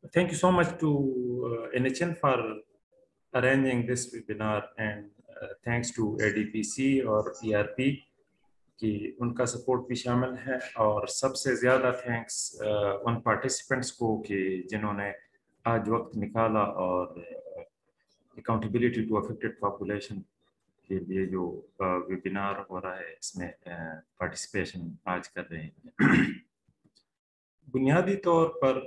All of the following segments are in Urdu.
Thank you so much to NHN for arranging this webinar, and thanks to ADPC और ERP कि उनका सपोर्ट भी शामिल है, और सबसे ज़्यादा थैंक्स उन पार्टिसिपेंट्स को कि जिन्होंने आज वक्त निकाला और अकाउंटेबिलिटी टू अफेक्टेड पॉपुलेशन के लिए जो वेबिनार हो रहा है इसमें पार्टिसिपेशन आज कर रहे हैं। बुनियादी तौर पर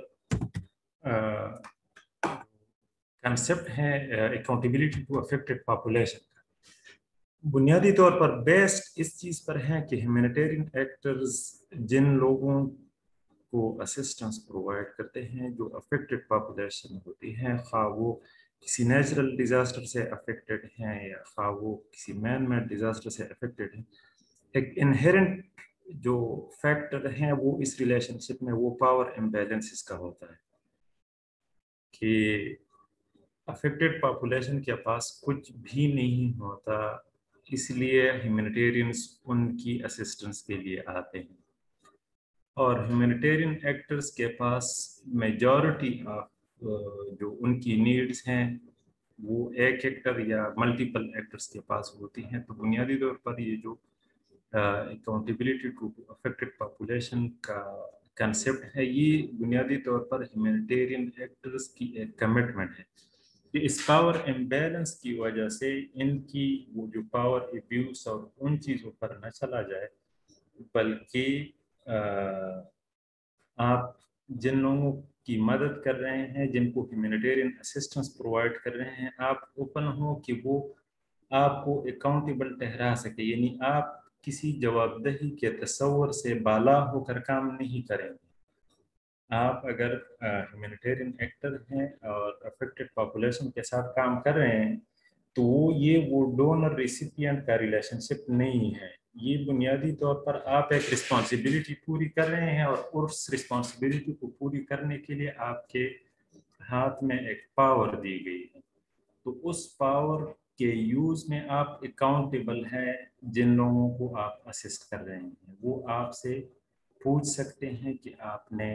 कंसेप्ट है अकाउंटेबिलिटी टू अफेक्टेड पॉपुलेशन, बुनियादी तौर पर बेस्ड इस चीज़ पर है कि ह्यूमैनिटेरियन एक्टर्स जिन लोगों को असिस्टेंस प्रोवाइड करते हैं जो अफेक्टेड पॉपुलेशन होती हैं, खा वो किसी नेचुरल डिज़ास्टर से अफेक्टेड हैं या खा वो किसी मैन मेड डिज़ास्टर से अफेक्टेड हैं, एक इनहेरेंट जो फैक्टर हैं वो इस रिलेशनशिप में वो पावर इम्बैलेंसेस का होता है कि अफेक्टेड पॉपुलेशन के पास कुछ भी नहीं होता, इसलिए ह्यूमैनिटेरियंस उनकी असिस्टेंस के लिए आते हैं, और ह्यूमैनिटेरियन एक्टर्स के पास मेजॉरिटी ऑफ जो उनकी नीड्स हैं वो एक एक्टर या मल्टीपल एक्टर्स के पास होती हैं। तो बुनियादी तौर पर ये जो अकाउंटेबिलिटी टू अफेक्टेड पॉपुलेशन का कंसेप्ट है, ये बुनियादी तौर पर ह्यूमैनिटेरियन एक्टर्स की एक कमिटमेंट है कि इस पावर इम्बैलेंस की वजह से इनकी वो जो पावर एब्यूज और उन चीज़ों पर न चला जाए, बल्कि आप जिन लोगों की मदद कर रहे हैं, जिनको ह्यूमैनिटेरियन असिस्टेंस प्रोवाइड कर रहे हैं, आप ओपन हो कि वो आपको अकाउंटेबल ठहरा सके, यानी आप किसी जवाबदेही के तस्वर से बाला होकर काम नहीं करेंगे। आप अगर ह्यूमैनिटेरियन एक्टर हैं और अफेक्टेड पॉपुलेशन के साथ काम कर रहे हैं तो ये वो डोनर रेसिपिएंट का रिलेशनशिप नहीं है, ये बुनियादी तौर पर आप एक रिस्पॉन्सिबिलिटी पूरी कर रहे हैं और उस रिस्पॉन्सिबिलिटी को पूरी करने के लिए आपके हाथ में एक पावर दी गई है। तो उस पावर के यूज़ में आप अकाउंटेबल हैं, जिन लोगों को आप असिस्ट कर रहे हैं वो आपसे पूछ सकते हैं कि आपने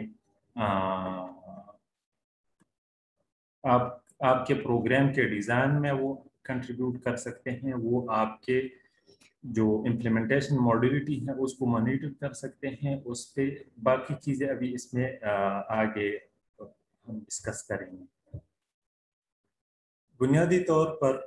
आपके प्रोग्राम के डिज़ाइन में वो कंट्रीब्यूट कर सकते हैं, वो आपके जो इम्प्लीमेंटेशन मॉड्यूलिटी है उसको मॉनिटर कर सकते हैं, उस पे बाकी चीज़ें अभी इसमें आगे हम डिस्कस करेंगे। बुनियादी तौर पर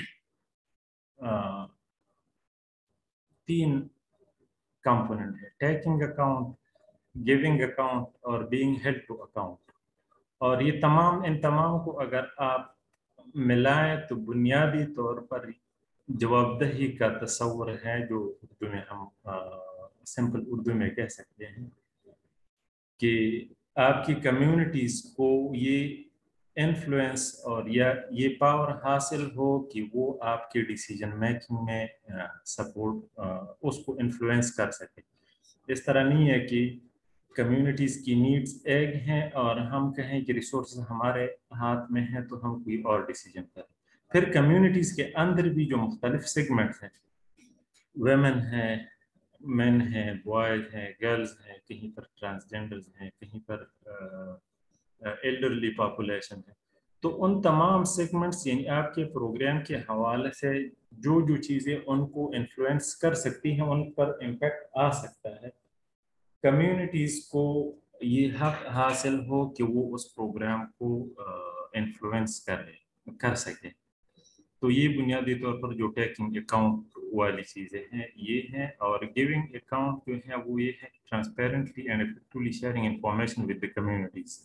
3 कंपोनेंट है, टेकिंग अकाउंट, गिविंग अकाउंट और बीइंग हेल्ड टू अकाउंट, और ये इन तमाम को अगर आप मिलाएं तो बुनियादी तौर पर जवाबदेही का तस्वर है, जो उर्दू में हम सिंपल उर्दू में कह सकते हैं कि आपकी कम्युनिटीज़ को ये इन्फ्लुएंस और या ये पावर हासिल हो कि वो आपके डिसीजन मेकिंग में सपोर्ट उसको इन्फ्लुएंस कर सके। इस तरह नहीं है कि कम्युनिटीज़ की नीड्स एक हैं और हम कहें कि रिसोर्स हमारे हाथ में है तो हम कोई और डिसीजन करें। फिर कम्युनिटीज़ के अंदर भी जो मुख्तलिफ सेगमेंट्स हैं, वेमेन हैं, मेन हैं, बॉयज़ हैं, गर्ल्स हैं, कहीं पर ट्रांसजेंडर्स हैं, कहीं पर एल्डरली पॉपुलेशन है, तो उन तमाम सेगमेंट्स यानी आपके प्रोग्राम के हवाले से जो जो चीज़ें उनको इन्फ्लुएंस कर सकती हैं, उन पर इम्पेक्ट आ सकता है। कम्युनिटीज़ को ये हक हासिल हो कि वो उस प्रोग्राम को इन्फ्लुएंस कर सकें। तो ये बुनियादी तौर पर जो टेकिंग अकाउंट वाली चीज़ें हैं ये हैं, और गिविंग अकाउंट जो है वो ये है transparently and effectively sharing information with the communities.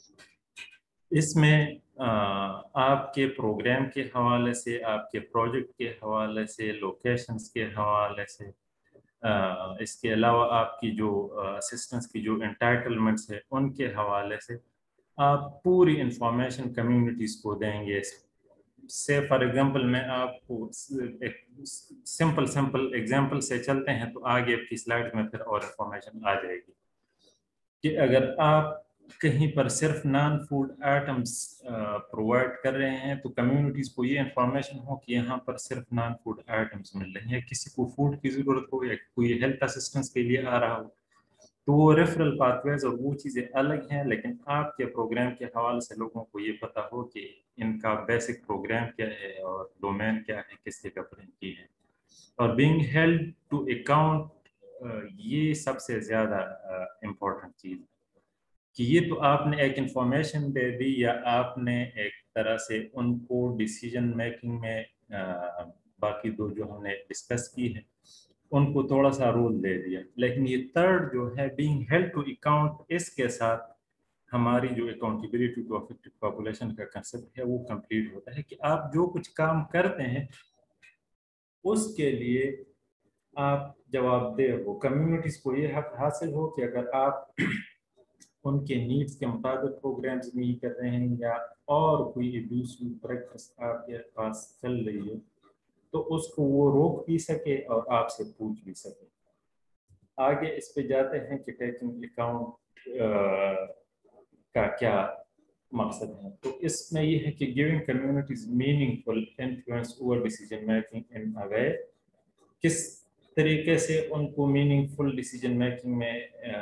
इसमें आपके प्रोग्राम के हवाले से, आपके प्रोजेक्ट के हवाले से, लोकेशंस के हवाले से, इसके अलावा आपकी जो असिस्टेंस की जो एंटाइटलमेंट्स है उनके हवाले से आप पूरी इंफॉर्मेशन कम्युनिटीज़ को देंगे। से फॉर एग्जांपल मैं आपको एक सिंपल एग्जांपल से चलते हैं तो आगे आपकी स्लाइड में फिर और इंफॉर्मेशन आ जाएगी कि अगर आप कहीं पर सिर्फ नॉन फूड आइटम्स प्रोवाइड कर रहे हैं तो कम्युनिटीज़ को ये इंफॉर्मेशन हो कि यहाँ पर सिर्फ नॉन फूड आइटम्स मिल रही हैं, किसी को फूड की ज़रूरत हो या कोई हेल्थ असिस्टेंस के लिए आ रहा हो تو وہ ریفرل پاتھ اور وہ چیزیں الگ ہیں، لیکن آپ کے پروگرام کے حوالے سے لوگوں کو یہ پتہ ہو کہ ان کا بیسک پروگرام کیا ہے اور ڈومین کیا ہے، کس کے کورنگ کی ہے. اور بینگ ہیلڈ ٹو اکاؤنٹ، یہ سب سے زیادہ امپورٹنٹ چیز ہے کہ یہ تو آپ نے ایک انفارمیشن دے دی یا آپ نے ایک طرح سے ان کو ڈیسیجن میکنگ میں باقی دو جو ہم نے ڈسکس کی ہے ان کو تھوڑا سا رول دے دیا، لیکن یہ تھرڈ جو ہے بینگ ہیلڈ ٹو اکاؤنٹ، اس کے ساتھ ہماری جو اکاؤنٹیبلٹی ٹو افیکٹڈ پاپولیشن کا کنسیپٹ ہے وہ کمپلیٹ ہوتا ہے کہ آپ جو کچھ کام کرتے ہیں اس کے لیے آپ جواب دہ ہو. کمیونٹیز کو یہ حق حاصل ہو کہ اگر آپ ان کے نیڈز کے مطابق پروگرامز نہیں کر رہے ہیں یا اور کوئی دوسری پریکٹس آپ کے پاس چل رہی ہے تو اس کو وہ روک بھی سکے اور آپ سے پوچھ بھی سکے. آگے اس پہ جاتے ہیں کہ ٹیکنگ اکاؤنٹ کا کیا مقصد ہے. تو اس میں یہ ہے کہ giving communities meaningful influence over decision making in a way, کس طریقے سے ان کو میننگ فل ڈیسیجن میکنگ میں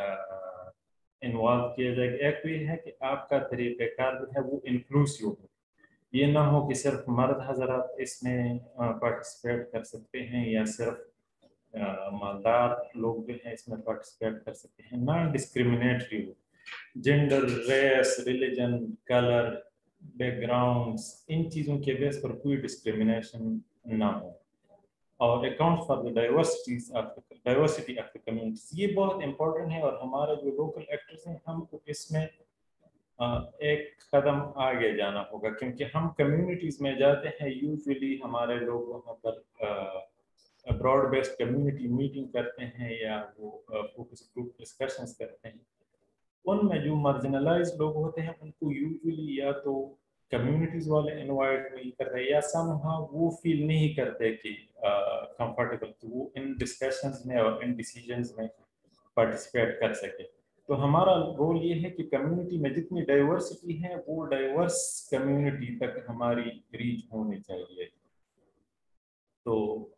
انوالو کیا جائے گا. ایک تو یہ ہے کہ آپ کا طریقہ کار جو ہے وہ انکلوسیو ہو، یہ نہ ہو کہ صرف مرد حضرات اس میں پارٹیسپیٹ کر سکتے ہیں یا صرف مالدار لوگ جو ہیں اس میں پارٹیسپیٹ کر سکتے ہیں. نان ڈسکریمنیٹری ہو، gender, race, religion, colour, backgrounds, ان چیزوں کے بیس پر کوئی ڈسکریمنیشن نہ ہو. اور account for the diversity of the communities, یہ بہت امپورٹنٹ ہے. اور ہمارے جو لوکل ایکٹرز ہیں ہم کو اس میں ایک قدم آگے جانا ہوگا، کیونکہ ہم کمیونٹیز میں جاتے ہیں یوزلی ہمارے لوگ وہاں پر براڈ بیسڈ کمیونٹی میٹنگ کرتے ہیں یا وہ فوکس گروپ ڈسکشنز کرتے ہیں. ان میں جو مارجنلائز لوگ ہوتے ہیں ان کو یوزلی یا تو کمیونٹیز والے انوائٹ نہیں کر رہے یا سم ہاؤ وہ فیل نہیں کرتے کہ کمفرٹیبل کہ وہ ان ڈسکشنز میں اور ان ڈیسیجنز میں پارٹیسپیٹ کر سکے. تو ہمارا گول یہ ہے کہ کمیونٹی میں جتنی ڈائیورسٹی ہے وہ ڈائیورس کمیونٹی تک ہماری ریچ ہونی چاہیے. تو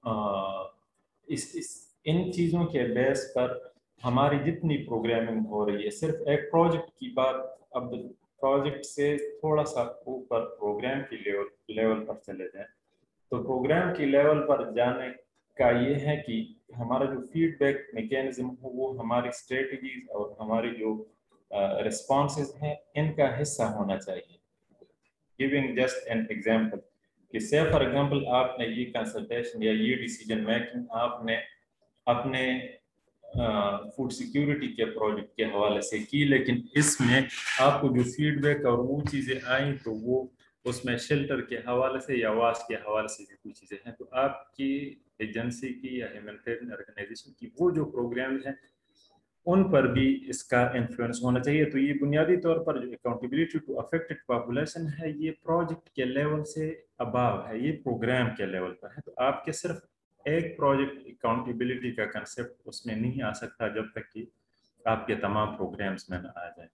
ان چیزوں کے بیس پر ہماری جتنی پروگرامنگ ہو رہی ہے، صرف ایک پروجیکٹ کی بات، اب پروجیکٹ سے تھوڑا سا اوپر پروگرام کی لیول پر چلے جائیں تو پروگرام کی لیول پر جانے کا یہ ہے کہ ہمارا جو فیڈ بیک میکینزم ہو وہ ہماری اسٹریٹجیز اور ہماری جو رسپانسز ہیں ان کا حصہ ہونا چاہیے. گیونگ جسٹ این ایگزامپل کہ سے فار ایگزامپل آپ نے یہ کنسلٹیشن یا یہ ڈیسیجن میکنگ آپ نے اپنے فوڈ سیکیورٹی کے پروجیکٹ کے حوالے سے کی، لیکن اس میں آپ کو جو فیڈ بیک اور وہ چیزیں آئیں تو وہ اس میں شیلٹر کے حوالے سے یا واس کے حوالے سے بھی کچھ چیزیں ہیں. تو آپ کی ایجنسی کی یا ہیومینیٹیرین آرگنائزیشن کی وہ جو پروگرام ہیں ان پر بھی اس کا انفلوئنس ہونا چاہیے. تو یہ بنیادی طور پر جو اکاؤنٹیبلٹی ٹو افیکٹڈ پاپولیشن ہے یہ پروجیکٹ کے لیول سے اباو ہے، یہ پروگرام کے لیول پر ہے. تو آپ کے صرف ایک پروجیکٹ اکاؤنٹیبلٹی کا کنسیپٹ اس میں نہیں آ سکتا جب تک کہ آپ کے تمام پروگرامز میں نہ آ جائیں.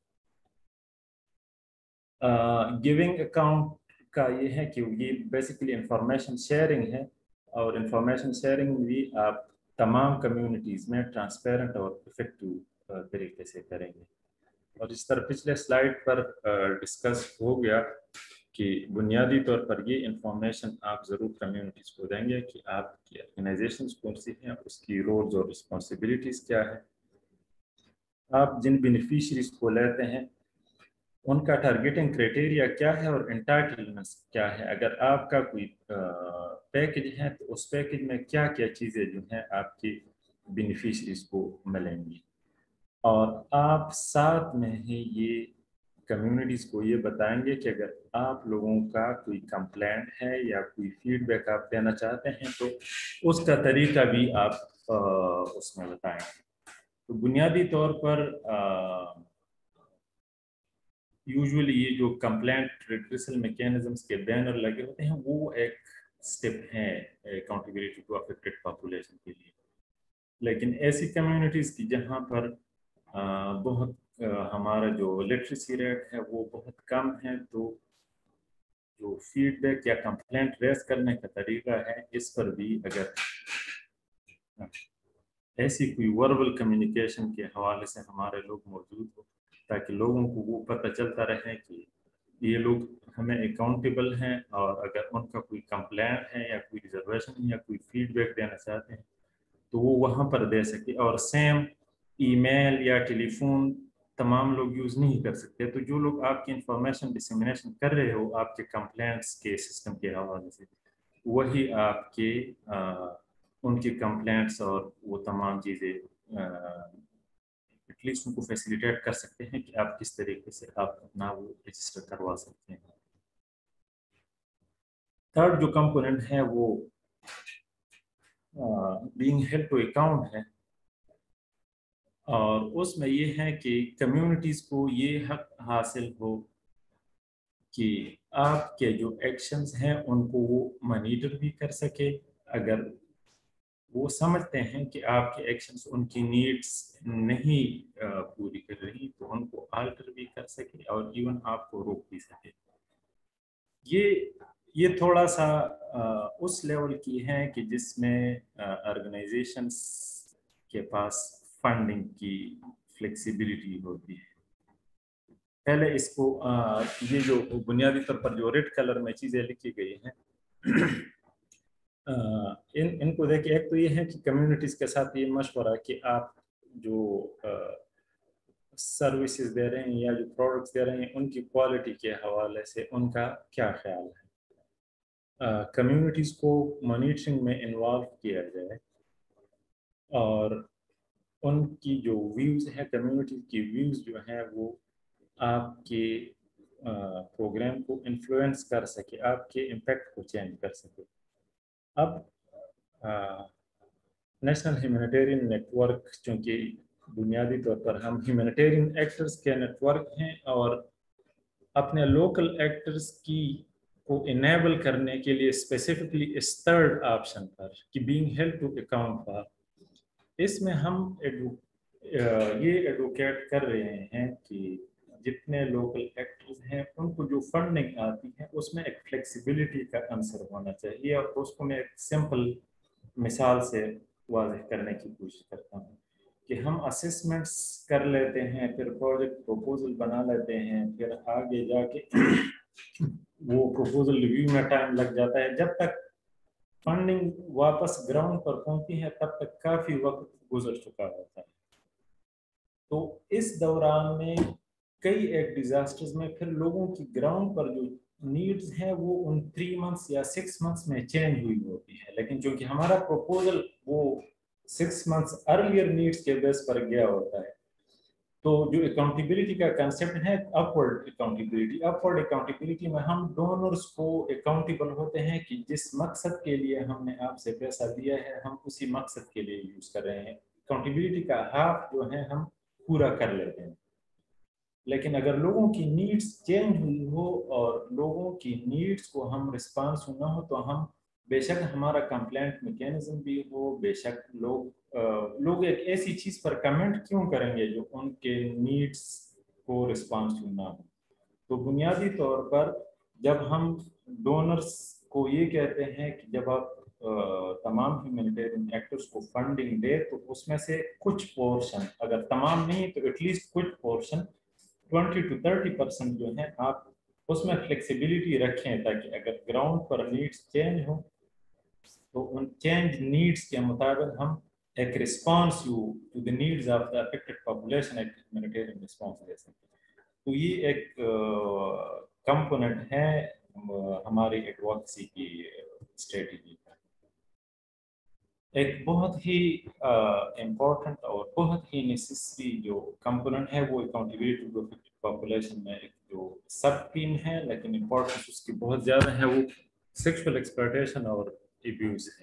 گیونگ اکاؤنٹ کا یہ ہے کہ یہ بیسیکلی انفارمیشن شیئرنگ ہے، اور انفارمیشن شیئرنگ بھی آپ تمام کمیونٹیز میں ٹرانسپیرنٹ اور افیکٹو طریقے سے کریں گے. اور اس طرح پچھلے سلائیڈ پر ڈسکس ہو گیا کہ بنیادی طور پر یہ انفارمیشن آپ ضرور کمیونٹیز کو دیں گے کہ آپ کی آرگنائزیشنز کون سی ہیں، اس کی رولز اور رسپانسبلٹیز کیا ہے، آپ جن بینیفیشریز کو لیتے ہیں ان کا ٹارگیٹنگ کرائٹیریا کیا ہے اور انٹائٹلمنٹس کیا ہے. اگر آپ کا کوئی پیکج ہے تو اس پیکج میں کیا کیا چیزیں جو ہیں آپ کی بینیفیشریز کو ملیں گی. اور آپ ساتھ میں ہی یہ کمیونٹیز کو یہ بتائیں گے کہ اگر آپ لوگوں کا کوئی کمپلینٹ ہے یا کوئی فیڈ بیک آپ دینا چاہتے ہیں تو اس کا طریقہ بھی آپ اس میں بتائیں گے. تو بنیادی طور پر یوزولی یہ جو کمپلینٹ ریڈریسل میکینزمس کے بینر لگے ہوتے ہیں وہ ایک سٹیپ ہیں اکاؤنٹیبلٹی ٹو افیکٹڈ پاپولیشن کے لیے. لیکن ایسی کمیونٹیز کی جہاں پر بہت ہمارا جو لٹریسی ریٹ ہے وہ بہت کم ہے، تو جو فیڈ بیک یا کمپلینٹ ریز کرنے کا طریقہ ہے اس پر بھی اگر ऐसी कोई वर्बल कम्युनिकेशन के हवाले से हमारे लोग मौजूद हो, ताकि लोगों को वो पता चलता रहे कि ये लोग हमें अकाउंटेबल हैं, और अगर उनका कोई कंप्लेंट है या कोई रिजर्वेशन या कोई फीडबैक देना चाहते हैं तो वो वहाँ पर दे सके। और सेम ईमेल या टेलीफोन तमाम लोग यूज़ नहीं कर सकते। तो जो लोग आपकी इंफॉर्मेशन डिसमिनेशन कर रहे हो आपके कंप्लेंट्स के सिस्टम के हवाले से, वही आपके उनकी कंप्लेंट्स और वो तमाम चीज़ें एटलीस्ट उनको फैसिलिटेट कर सकते हैं कि आप किस तरीके से आप अपना वो रजिस्टर करवा सकते हैं। थर्ड जो कंपोनेंट है वो बीइंग हेल्ड टू अकाउंट है, और उसमें ये है कि कम्युनिटीज़ को ये हक हासिल हो कि आपके जो एक्शंस हैं उनको वो मॉनिटर भी कर सके। अगर वो समझते हैं कि आपके एक्शंस उनकी नीड्स नहीं पूरी कर रही तो उनको आल्टर भी कर सके और इवन आपको रोक भी सके। ये थोड़ा सा उस लेवल की है कि जिसमें ऑर्गेनाइजेशंस के पास फंडिंग की फ्लेक्सिबिलिटी होती है। पहले इसको ये जो बुनियादी तौर पर जो रेड कलर में चीज़ें लिखी गई हैं इनको देखिए। एक तो ये है कि कम्युनिटीज़ के साथ ये मशवरा कि आप जो सर्विसेज दे रहे हैं या जो प्रोडक्ट्स दे रहे हैं उनकी क्वालिटी के हवाले से उनका क्या ख्याल है। कम्युनिटीज़ को मॉनिटरिंग में इन्वॉल्व किया जाए और उनकी जो व्यूज़ हैं, कम्युनिटी की व्यूज़ जो हैं वो आपके प्रोग्राम को इन्फ्लुएंस कर सके, आपके इम्पैक्ट को चेंज कर सके। अब नेशनल ह्यूमैनिटेरियन नेटवर्क, चूँकि बुनियादी तौर पर हम ह्यूमैनिटेरियन एक्टर्स के नेटवर्क हैं और अपने लोकल एक्टर्स की को इनेबल करने के लिए स्पेसिफिकली इस थर्ड ऑप्शन पर कि बीइंग हेल्ड टू अकाउंट पर, इसमें हम ये एडवोकेट कर रहे हैं कि जितने लोकल एक्टर्स हैं उनको जो फंडिंग आती है उसमें एक फ्लेक्सिबिलिटी का आंसर होना चाहिए। और उसको मैं एक सिंपल मिसाल से वाज़ेह करने की कोशिश करता हूँ कि हम असेसमेंट्स कर लेते हैं, फिर प्रोजेक्ट प्रपोजल बना लेते हैं, फिर आगे जाके वो प्रपोजल रिव्यू में टाइम लग जाता है। जब तक फंडिंग वापस ग्राउंड पर पहुंचती है तब तक काफ़ी वक्त गुजर चुका होता है। तो इस दौरान में कई एक डिजास्टर्स में फिर लोगों की ग्राउंड पर जो नीड्स हैं वो उन 3 मंथ्स या 6 मंथ्स में चेंज हुई होती है, लेकिन चूंकि हमारा प्रपोजल वो 6 मंथ्स अर्लियर नीड्स के बेस पर गया होता है, तो जो अकाउंटेबिलिटी का कंसेप्ट है अपवर्ड अकाउंटेबिलिटी में हम डोनर्स को अकाउंटेबल होते हैं कि जिस मकसद के लिए हमने आपसे पैसा दिया है हम उसी मकसद के लिए यूज कर रहे हैं। अकाउंटेबिलिटी का हाफ जो है हम पूरा कर लेते हैं। लेकिन अगर लोगों की नीड्स चेंज हुई हो और लोगों की नीड्स को हम रिस्पांस ना हो तो हम बेशक हमारा कंप्लेंट मैकेनिज्म भी हो, बेशक लोग एक ऐसी चीज़ पर कमेंट क्यों करेंगे जो उनके नीड्स को रिस्पांस ना हो। तो बुनियादी तौर पर जब हम डोनर्स को ये कहते हैं कि जब आप तमाम ह्यूमैनिटेरियन एक्टर्स को फंडिंग दे तो उसमें से कुछ पोर्शन, अगर तमाम नहीं तो एटलीस्ट कुछ पोर्शन 20 to 30% जो है आप उसमें फ्लेक्सिबिलिटी रखें, ताकि अगर ग्राउंड पर नीड्स चेंज हो तो उन चेंज नीड्स के मुताबिक हम एक response to the needs of the affected population एक ह्यूमैनिटेरियन रिस्पांस दे सकें। तो ये एक कंपोनेंट है हमारी एडवोकेसी की स्ट्रेटजी का। एक बहुत ही इम्पोर्टेंट और बहुत ही नेसेसरी जो कंपोनेंट है वो अकाउंटेबिलिटी टू अफेक्टेड पॉपुलेशन में एक जो सब टीम है, लेकिन इम्पोर्टेंस उसकी बहुत ज़्यादा है, वो सेक्सुअल एक्सप्लॉयटेशन और एब्यूज है।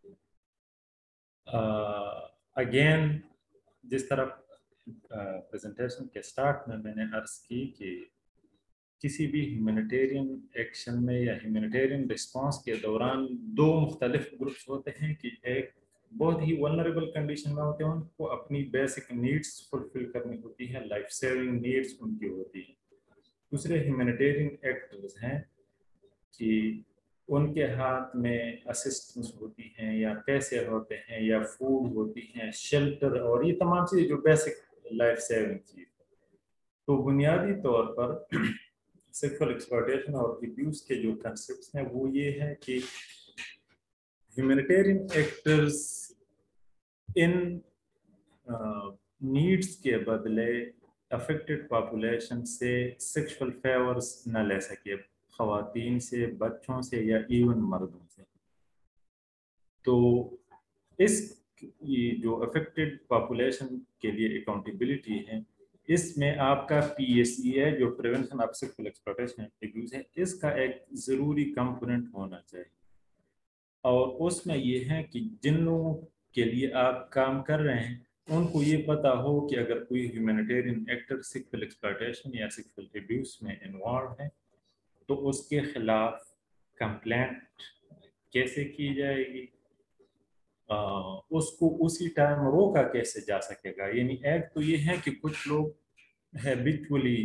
अगेन जिस तरह प्रेजेंटेशन के स्टार्ट में मैंने अर्ज की कि किसी भी ह्यूमैनिटेरियन एक्शन में या ह्यूमैनिटेरियन रिस्पांस के दौरान दो मुख्तलिफ ग्रुप्स होते हैं कि एक बहुत ही वल्नरेबल कंडीशन में होते हैं, उनको अपनी बेसिक नीड्स फुलफिल करनी होती है, लाइफ सेविंग नीड्स उनकी होती है। दूसरे ह्यूमैनिटेरियन एक्टर्स हैं कि ان کے ہاتھ میں اسسٹنس ہوتی ہیں یا پیسے ہوتے ہیں یا فوڈ ہوتی ہیں، شیلٹر، اور یہ تمام چیزیں جو بیسک لائف سیونگ چیز، تو بنیادی طور پر سیکسول ایکسپلائٹیشن اور ابیوز کے جو کنسیپٹس ہیں وہ یہ ہے کہ ہیومینیٹیرین ایکٹرز ان نیڈس کے بدلے افیکٹڈ پاپولیشن سے سیکشول فیورز نہ لے سکے، خواتین سے، بچوں سے، یا ایون مردوں سے۔ تو اس یہ جو افیکٹڈ پاپولیشن کے لیے اکاؤنٹیبلٹی ہے، اس میں آپ کا پی ایس ای ہے جو prevention of sexual exploitation abuse ہے، اس کا ایک ضروری کمپوننٹ ہونا چاہیے۔ اور اس میں یہ ہے کہ جن لوگوں کے لیے آپ کام کر رہے ہیں ان کو یہ پتا ہو کہ اگر کوئی ہیومینیٹیرین ایکٹر سیکشول ایکسپلائٹیشن یا سیکشول ابیوز میں انوالو ہے تو اس کے خلاف کمپلینٹ کیسے کی جائے گی، اس کو اسی ٹائم روکا کیسے جا سکے گا۔ یعنی ایک تو یہ ہے کہ کچھ لوگ ہیبیچولی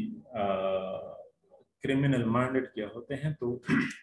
کرمنل مائنڈڈ کیا ہوتے ہیں، تو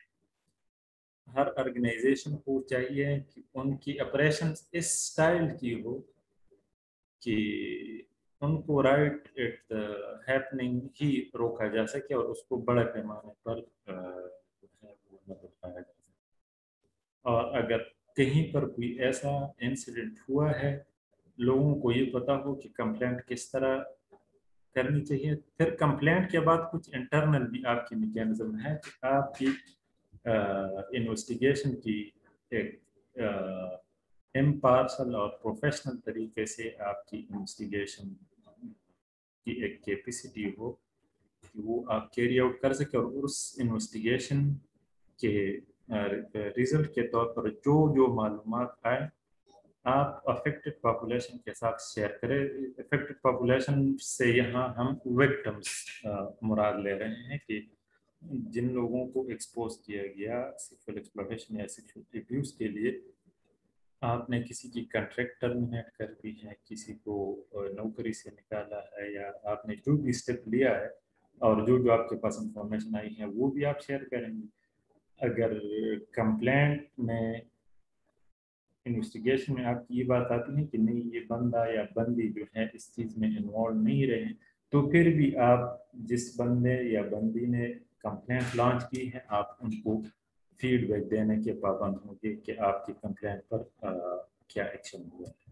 ہر آرگنائزیشن کو چاہیے کہ ان کی آپریشن اس سٹائل کی ہو کہ ان کو رائٹ ایٹ ہیپننگ ہی روکا جا سکے اور اس کو بڑے پیمانے پر مدد اٹھایا جا سکے۔ اور اگر کہیں پر کوئی ایسا انسیڈنٹ ہوا ہے، لوگوں کو یہ پتا ہو کہ کمپلینٹ کس طرح کرنی چاہیے، پھر کمپلینٹ کے بعد کچھ انٹرنل بھی آپ کی میکینزم ہے کہ آپ کی انویسٹیگیشن کی ایک امپارشل اور پروفیشنل طریقے سے آپ کی انویسٹیگیشن کی ایک کیپیسٹی ہو کہ وہ آپ کیری آؤٹ کر سکے، اور اس انویسٹیگیشن کے ریزلٹ کے طور پر جو معلومات آئے آپ افیکٹڈ پاپولیشن کے ساتھ شیئر کریں۔ افیکٹڈ پاپولیشن سے یہاں ہم وکٹمس مراد لے رہے ہیں کہ جن لوگوں کو ایکسپوز کیا گیا سیکشول ایکسپلائٹیشن یا سیکشول ابیوز کے لیے، آپ نے کسی کی کنٹریکٹ ٹرمینیٹ کر دی ہے، کسی کو نوکری سے نکالا ہے، یا آپ نے جو بھی اسٹیپ لیا ہے اور جو آپ کے پاس انفارمیشن آئی ہے وہ بھی آپ شیئر کریں گے۔ اگر کمپلینٹ میں انویسٹیگیشن میں آپ کی یہ بات آتی ہے کہ نہیں یہ بندہ یا بندی جو ہے اس چیز میں انوالو نہیں رہے، تو پھر بھی آپ جس بندے یا بندی نے کمپلینٹ لانچ کی ہے آپ ان کو فیڈ بیک دینے کے پابند ہوں گے کہ آپ کی کمپلینٹ پر کیا ایکشن ہوا ہے۔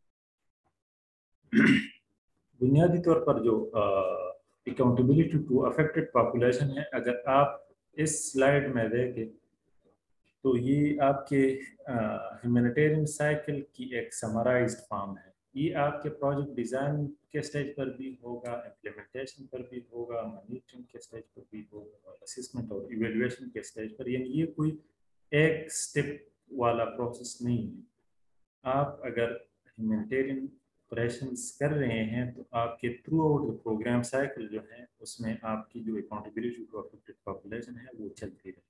بنیادی طور پر جو اکاؤنٹیبلٹی ٹو افیکٹڈ پاپولیشن ہے، اگر آپ اس سلائیڈ میں دیکھیں تو یہ آپ کے ہیومینیٹیرین سائیکل کی ایک سمرائزڈ فارم ہے۔ یہ آپ کے پروجیکٹ ڈیزائن کے سٹیج پر بھی ہوگا، امپلیمنٹیشن پر بھی ہوگا، مانیٹرنگ کے سٹیج پر بھی ہوگا، اور اسسمنٹ اور ایویلویشن کے سٹیج پر۔ یعنی یہ کوئی ایک سٹیپ والا پروسیس نہیں ہے۔ آپ اگر ہیومینیٹیرین آپریشنس کر رہے ہیں تو آپ کے تھرو آؤٹ پروگرام سائیکل جو ہے اس میں آپ کی جو اکاؤنٹیبلٹی ٹو افیکٹڈ پاپولیشن ہے وہ چلتی رہے۔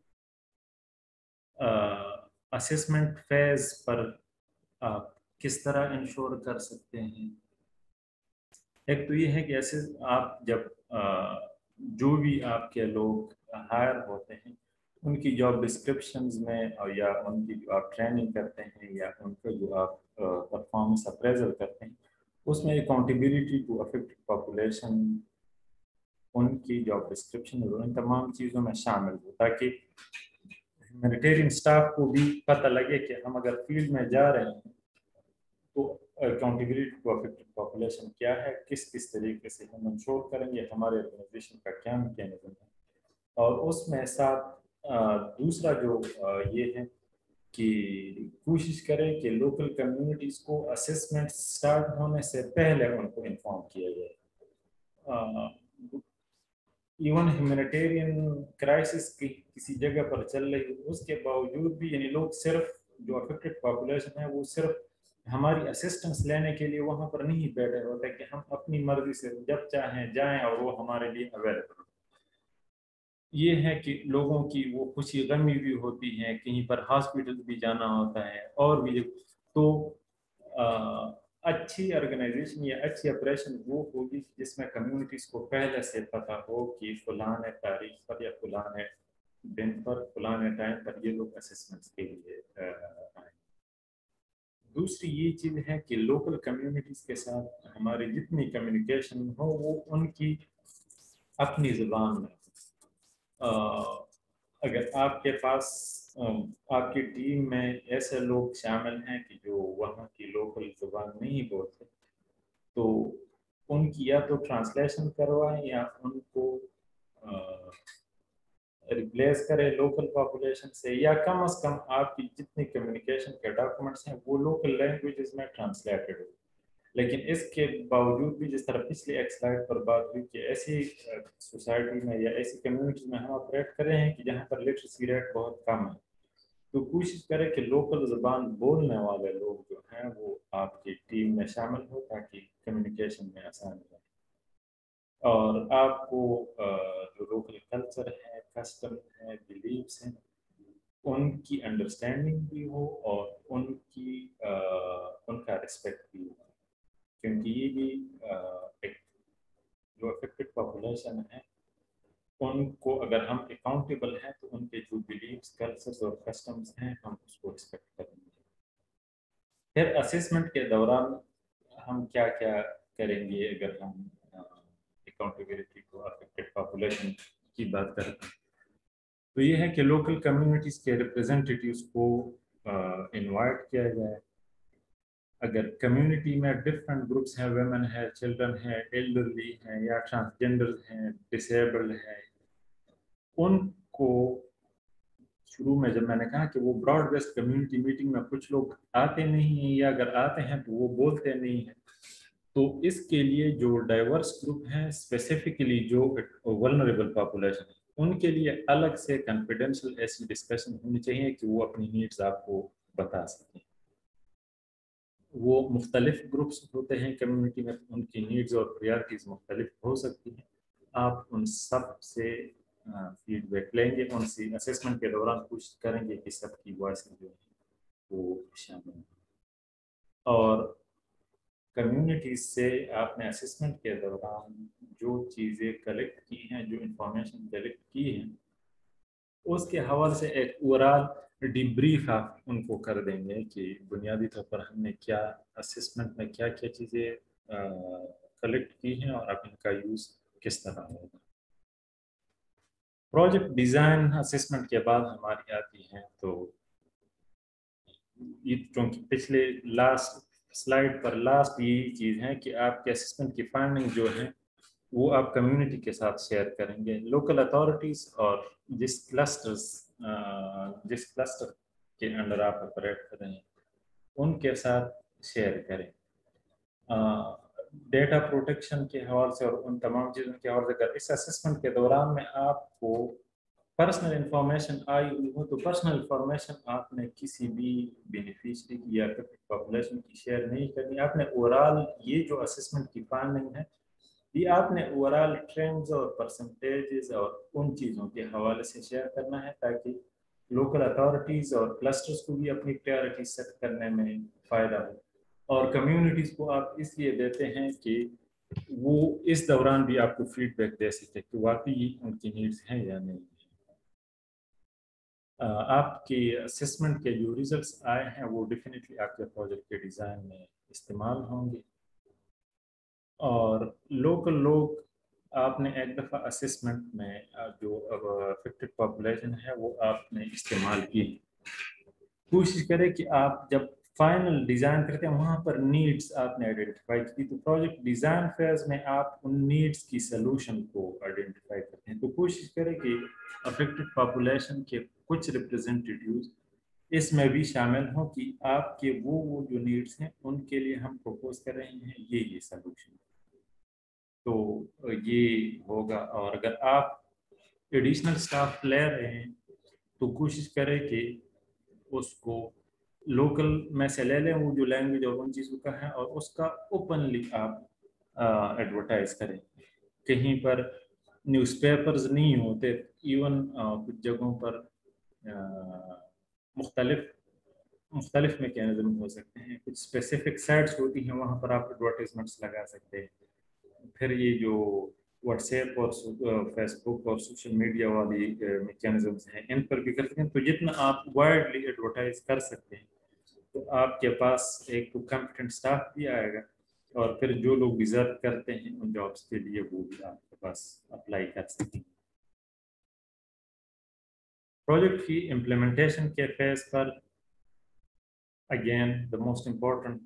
اسسمنٹ فیز پر آپ کس طرح انشور کر سکتے ہیں؟ ایک تو یہ ہے کہ ایسے آپ جب جو بھی آپ کے لوگ ہائر ہوتے ہیں ان کی جاب ڈسکرپشنز میں اور یا ان کی جو آپ ٹریننگ کرتے ہیں یا ان کا جو آپ پرفارمنس اپریزل کرتے ہیں اس میں اکاؤنٹیبلٹی ٹو افیکٹڈ پاپولیشن ان کی جاب ڈسکرپشن اور ان تمام چیزوں میں شامل ہو، تاکہ ہیومینیٹیرین سٹاف کو بھی پتہ لگے کہ ہم اگر فیلڈ میں جا رہے ہیں تو اکاؤنٹیبلٹی ٹو افیکٹڈ پاپولیشن کیا ہے، کس طریقے سے ہم انشور کریں گے، ہمارے آرگنائزیشن کا کیا میکینزم ہے۔ اور اس میں ساتھ دوسرا جو یہ ہے کہ کوشش کریں کہ لوکل کمیونٹیز کو اسسمنٹ سٹارٹ ہونے سے پہلے ان کو انفارم کیا جائے۔ ایون ہیومینیٹیرین کرائسس کی کسی جگہ پر چل رہی ہے اس کے باوجود بھی یعنی لوگ صرف جو افیکٹڈ پاپولیشن ہے وہ صرف ہماری اسسٹنس لینے کے لیے وہاں پر نہیں بیٹھے ہوتے کہ ہم اپنی مرضی سے جب چاہیں جائیں اور وہ ہمارے لیے اویلیبل۔ یہ ہے کہ لوگوں کی وہ خوشی غمی بھی ہوتی ہے، کہیں پر ہاسپٹل بھی جانا ہوتا ہے، اور بھی تو اچھی آرگنائزیشن یا اچھی آپریشن وہ ہوگی جس میں کمیونٹیز کو پہلے سے پتہ ہو کہ فلاں تاریخ پر یا فلاں دن پر فلاں ٹائم پر یہ لوگ اسسمنٹس کے لیے آئیں۔ دوسری یہ چیز ہے کہ لوکل کمیونٹیز کے ساتھ ہماری جتنی کمیونیکیشن ہو وہ ان کی اپنی زبان میں، اگر آپ کے پاس آپ کی ٹیم میں ایسے لوگ شامل ہیں کہ جو وہاں کی لوکل زبان نہیں بولتے، تو ان کی یا تو ٹرانسلیشن کروائیں یا ان کو ریپلیس کرے لوکل پاپولیشن سے، یا کم از کم آپ کی جتنی کمیونیکیشن کے ڈاکومنٹس ہیں وہ لوکل لینگویجز میں ٹرانسلیٹڈ ہو۔ لیکن اس کے باوجود بھی جس طرح پچھلی ایک سلائڈ پر بات ہوئی کہ ایسی سوسائٹی میں یا ایسی کمیونٹی میں ہم آپریٹ کر رہے ہیں کہ جہاں پر لٹریسی ریٹ بہت کم ہے، تو کوشش کریں کہ لوکل زبان بولنے والے لوگ جو ہیں وہ آپ کی ٹیم میں شامل ہو تاکہ کمیونیکیشن میں آسانی رہے، اور آپ کو جو لوکل کلچر ہے، کسٹم ہے، بلیفس ہیں، ان کی انڈرسٹینڈنگ بھی ہو اور ان کا رسپیکٹ بھی ہو، کیونکہ یہ بھی ایک جو افیکٹڈ پاپولیشن ہے ان کو اگر ہم اکاؤنٹیبل ہیں تو ان کے جو بلیفس، کلچرز اور کسٹمز ہیں ہم اس کو رسپیکٹ کریں گے۔ پھر اسسمنٹ کے دوران ہم کیا کیا کریں گے اگر ہم اکاؤنٹیبلٹی کو افیکٹڈ پاپولیشن کی بات کرتے ہیں، تو یہ ہے کہ لوکل کمیونٹیز کے ریپرزینٹیٹیوز کو انوائٹ کیا جائے۔ اگر کمیونٹی میں ڈفرینٹ گروپس ہیں، ویمن ہے، چلڈرن ہے، ایلڈرلی ہیں، یا ٹرانسجینڈر ہیں، ڈسیبلڈ ہیں، ان کو شروع میں جب میں نے کہا کہ وہ براڈ بیسڈ کمیونٹی میٹنگ میں کچھ لوگ آتے نہیں ہیں، یا اگر آتے ہیں تو وہ بولتے نہیں ہیں، تو اس کے لیے جو ڈائیورس گروپ ہیں، اسپیسیفکلی جو ولنریبل پاپولیشن ہے، ان کے لیے الگ سے کانفیڈینشیل ایسی ڈسکشن ہونی چاہیے کہ وہ اپنی نیڈز آپ کو بتا سکیں۔ وہ مختلف گروپس ہوتے ہیں کمیونٹی میں، ان کی نیڈز اور پریارٹیز مختلف ہو سکتی ہیں، آپ ان سب سے فیڈ بیک لیں گے، ان سے اسسمنٹ کے دوران کوشش کریں گے کہ سب کی وائس جو ہے وہ شامل ہوں۔ اور کمیونٹیز سے آپ نے اسسمنٹ کے دوران جو چیزیں کلیکٹ کی ہیں، جو انفارمیشن کلیکٹ کی ہیں، اس کے حوالے سے ایک اوورال ڈیبریف آپ ان کو کر دیں گے کہ بنیادی طور پر ہم نے کیا اسسمنٹ میں کیا کیا چیزیں کلیکٹ کی ہیں اور اب ان کا یوز کس طرح ہوگا۔ پروجیکٹ ڈیزائن اسسمنٹ کے بعد ہماری آتی ہیں، تو یہ چونکہ پچھلے لاسٹ سلائڈ پر لاسٹ یہی چیز ہے کہ آپ کے اسسمنٹ کی فائنڈنگ جو ہے وہ آپ کمیونٹی کے ساتھ شیئر کریں گے، لوکل اتھارٹیز اور جس کلسٹر کے اندر آپ آپریٹ کر رہے ہیں ان کے ساتھ شیئر کریں۔ ڈیٹا پروٹیکشن کے حوالے سے اور ان تمام چیزوں کے حوالے سے اگر اس اسسمنٹ کے دوران میں آپ کو پرسنل انفارمیشن آئی ہوئی ہو تو پرسنل انفارمیشن آپ نے کسی بھی بینیفیشری کی یا پاپولیشن کی شیئر نہیں کرنی۔ آپ نے اوورال یہ جو اسسمنٹ کی فائنڈنگ ہے یہ آپ نے اوورال ٹرینڈز اور پرسنٹیجز اور ان چیزوں کے حوالے سے شیئر کرنا ہے تاکہ لوکل اتھارٹیز اور کلسٹرز کو بھی اپنی پریارٹی سیٹ کرنے میں فائدہ ہو، اور کمیونٹیز کو آپ اس لیے دیتے ہیں کہ وہ اس دوران بھی آپ کو فیڈ بیک دے سکتے کہ واقعی ان کی نیڈز ہیں یا نہیں۔ آپ کی اسسمنٹ کے جو ریزلٹس آئے ہیں وہ ڈیفینیٹلی آپ کے پروجیکٹ کے ڈیزائن میں استعمال ہوں گے، اور لوکل لوگ آپ نے ایک دفعہ اسسمنٹ میں جو افیکٹڈ پاپولیشن ہے وہ آپ نے استعمال کی، کوشش کریں کہ آپ جب فائنل ڈیزائن کرتے ہیں وہاں پر نیڈز آپ نے آئیڈینٹیفائی کی، تو پروجیکٹ ڈیزائن فیز میں آپ ان نیڈز کی سلوشن کو آئیڈینٹیفائی کرتے ہیں، تو کوشش کریں کہ افیکٹڈ پاپولیشن کے کچھ ریپرزینٹیٹیوز اس میں بھی شامل ہوں کہ آپ کے وہ جو نیڈز ہیں ان کے لیے ہم پروپوز کر رہے ہیں یہ سلوشن، تو یہ ہوگا۔ اور اگر آپ ایڈیشنل اسٹاف لے رہے ہیں تو کوشش کریں کہ اس کو لوکل میں سے لے لیں وہ جو لینگویج اور ان چیزوں کا ہے، اور اس کا اوپنلی آپ ایڈورٹائز کریں۔ کہیں پر نیوز پیپرز نہیں ہوتے، ایون کچھ جگہوں پر مختلف میکینزم ہو سکتے ہیں، کچھ اسپیسیفک سائٹس ہوتی ہیں وہاں پر آپ ایڈورٹائزمنٹس لگا سکتے ہیں۔ پھر یہ جو व्हाट्स एप और फेसबुक और सोशल मीडिया वाली मैकेनिज्म्स हैं, इन पर भी कर सकते हैं। तो जितना आप वाइडली एडवर्टाइज कर सकते हैं तो आपके पास एक तो कॉम्पिटेंट स्टाफ भी आएगा, और फिर जो लोग डिजर्व करते हैं उन जॉब्स के लिए वो भी आपके पास अप्लाई कर सकते हैं। प्रोजेक्ट की इम्प्लीमेंटेशन के फेज पर again the most important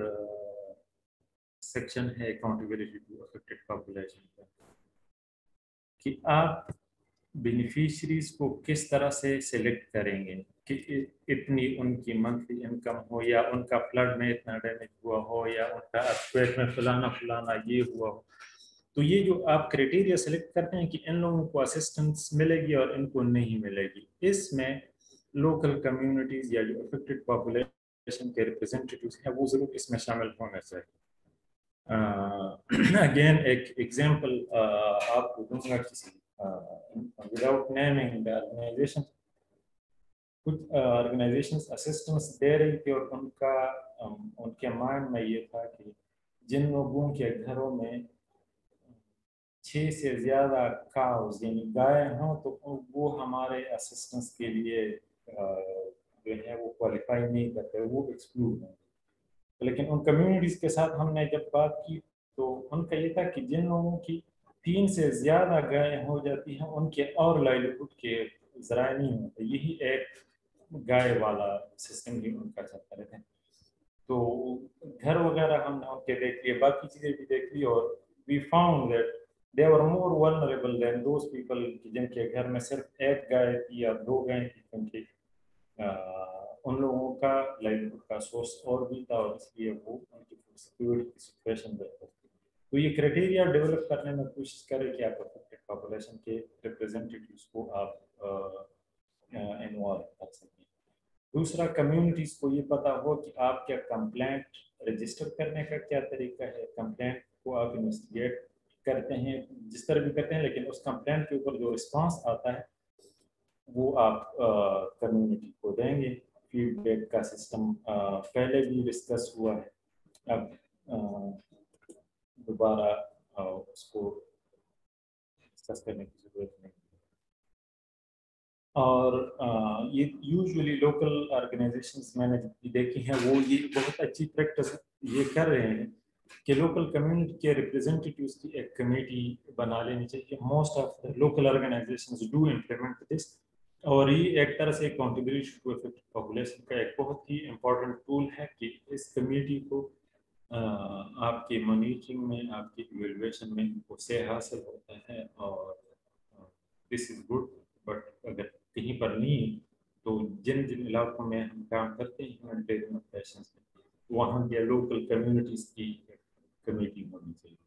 section है अकाउंटेबिलिटी टू अफेक्टेड पॉपुलेशन, कि आप बेनिफिशरीज को किस तरह से सिलेक्ट करेंगे, कि इतनी उनकी मंथली इनकम हो, या उनका फ्लड में इतना डैमेज हुआ हो, या उनका अर्थक्वेक में फलाना फलाना ये हुआ हो। तो ये जो आप क्राइटेरिया सेलेक्ट करते हैं कि इन लोगों को असिस्टेंस मिलेगी और इनको नहीं मिलेगी, इसमें लोकल कम्युनिटीज या जो अफेक्टेड पॉपुलेशन के रिप्रेजेंटेटिव्स हैं वो जरूर इसमें शामिल होना चाहिए। अगेन एक एग्जांपल आपको दूंगा किसी विदाउट नेमिंग द ऑर्गेनाइजेशन। कुछ ऑर्गेनाइजेशंस असिस्टेंस दे रही थी और उनके माइंड में ये था कि जिन लोगों के घरों में 6 से ज़्यादा काउज यानी गाय हों तो वो हमारे असिस्टेंस के लिए जो है वो क्वालिफाई नहीं करते, वो एक्सक्लूड हैं। लेकिन उन कम्युनिटीज़ के साथ हमने जब बात की तो उनका ये था कि जिन लोगों की 3 से ज़्यादा गायें हो जाती हैं उनके और लाइवलीहुड के ज़राए नहीं होते, यही एक गाय वाला सिस्टम भी उनका चलता रहता है। तो घर वगैरह हमने उनके देख लिए, बाकी चीज़ें भी देख ली, और we found that they were more vulnerable than those people जिनके घर में सिर्फ एक गाय थी या 2 गाय थी, क्योंकि उन लोगों का लाइवलीहुड का सोर्स और भी था और इसलिए वो उनकी फूड सिक्योरिटी की सिचुएशन बेहतर थी। तो ये क्राइटेरिया डेवलप करने में कोशिश करें कि आप अफेक्टेड पॉपुलेशन के रिप्रेजेंटेटिव्स को आप इन्वॉल्व कर सकें। दूसरा, कम्युनिटीज़ को ये पता हो कि आप क्या कंप्लेंट रजिस्टर करने का क्या तरीका है, कंप्लेंट को आप इन्वेस्टिगेट करते हैं जिस तरह भी करते हैं, लेकिन उस कंप्लेंट के ऊपर जो रिस्पांस आता है वो आप कम्युनिटी को देंगे। फीडबैक का सिस्टम पहले भी डिस्कस हुआ है, अब दोबारा उसको डिस्कस करने की जरूरत नहीं। और ये यूजुअली लोकल ऑर्गेनाइजेशंस मैंने देखी हैं वो ये बहुत अच्छी प्रैक्टिस ये कर रहे हैं कि लोकल कम्युनिटी के रिप्रेजेंटेटिव्स की एक कमेटी बना लेनी चाहिए। Most of the local organisations do implement this, और ये एक तरह से कंट्रीब्यूशन टू अफेक्टेड पॉपुलेशन का एक बहुत ही इम्पोर्टेंट टूल है कि इस कमेटी को आपकी मॉनिटरिंग में, आपकी इवेल्युएशन में उससे हासिल होता है, और दिस इज गुड। बट अगर कहीं पर नहीं तो जिन जिन इलाकों में हम काम करते हैं ह्यूमैनिटेरियन ऑपरेशंस में, वहाँ के लोकल कम्युनिटीज़ की कमेटी होनी चाहिए।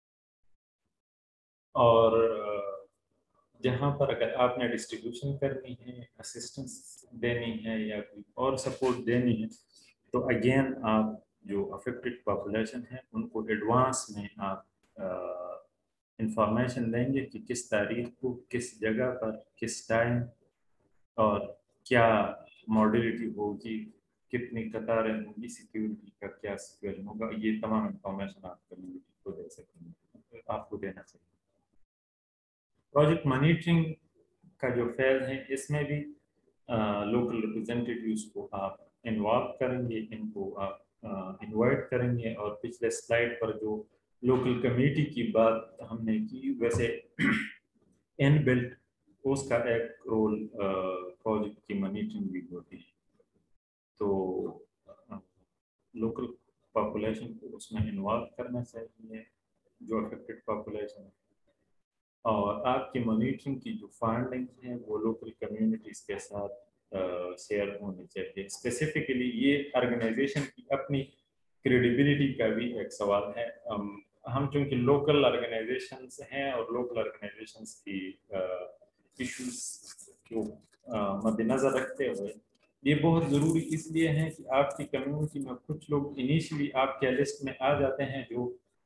और जहाँ पर अगर आपने डिस्ट्रीब्यूशन करनी है, असिस्टेंस देनी है या कोई और सपोर्ट देनी है, तो अगेन आप जो अफेक्टेड पॉपुलेशन है उनको एडवांस में आप इंफॉर्मेशन देंगे कि किस तारीख को, किस जगह पर, किस टाइम, और क्या मॉडलिटी होगी, कितनी कतारें होंगी, सिक्योरिटी का क्या सिचुएशन होगा, ये तमाम इंफॉर्मेशन आप कम्युनिटी को दे सकेंगे, आपको देना चाहिए। प्रोजेक्ट मॉनिटरिंग का जो फेज है इसमें भी लोकल रिप्रेजेंटेटिव्स को आप इन्वॉल्व करेंगे, इनको आप इनवाइट करेंगे, और पिछले स्लाइड पर जो लोकल कमेटी की बात हमने की वैसे इनबिल्ट उसका एक रोल प्रोजेक्ट की मॉनिटरिंग भी होती है। तो लोकल पॉपुलेशन को उसमें इन्वॉल्व करना चाहिए, जो अफेक्टेड पॉपुलेशन है, और आपकी मॉनिटरिंग की जो फाइंडिंग्स हैं वो लोकल कम्युनिटीज़ के साथ शेयर होनी चाहिए। स्पेसिफिकली ये ऑर्गेनाइजेशन की अपनी क्रेडिबिलिटी का भी एक सवाल है। हम चूँकि लोकल ऑर्गेनाइजेशंस हैं और लोकल ऑर्गेनाइजेशंस की इश्यूज को मद्देनज़र रखते हुए ये बहुत ज़रूरी इसलिए है कि आपकी कम्युनिटी में कुछ लोग इनिशियली आपके लिस्ट में आ जाते हैं जो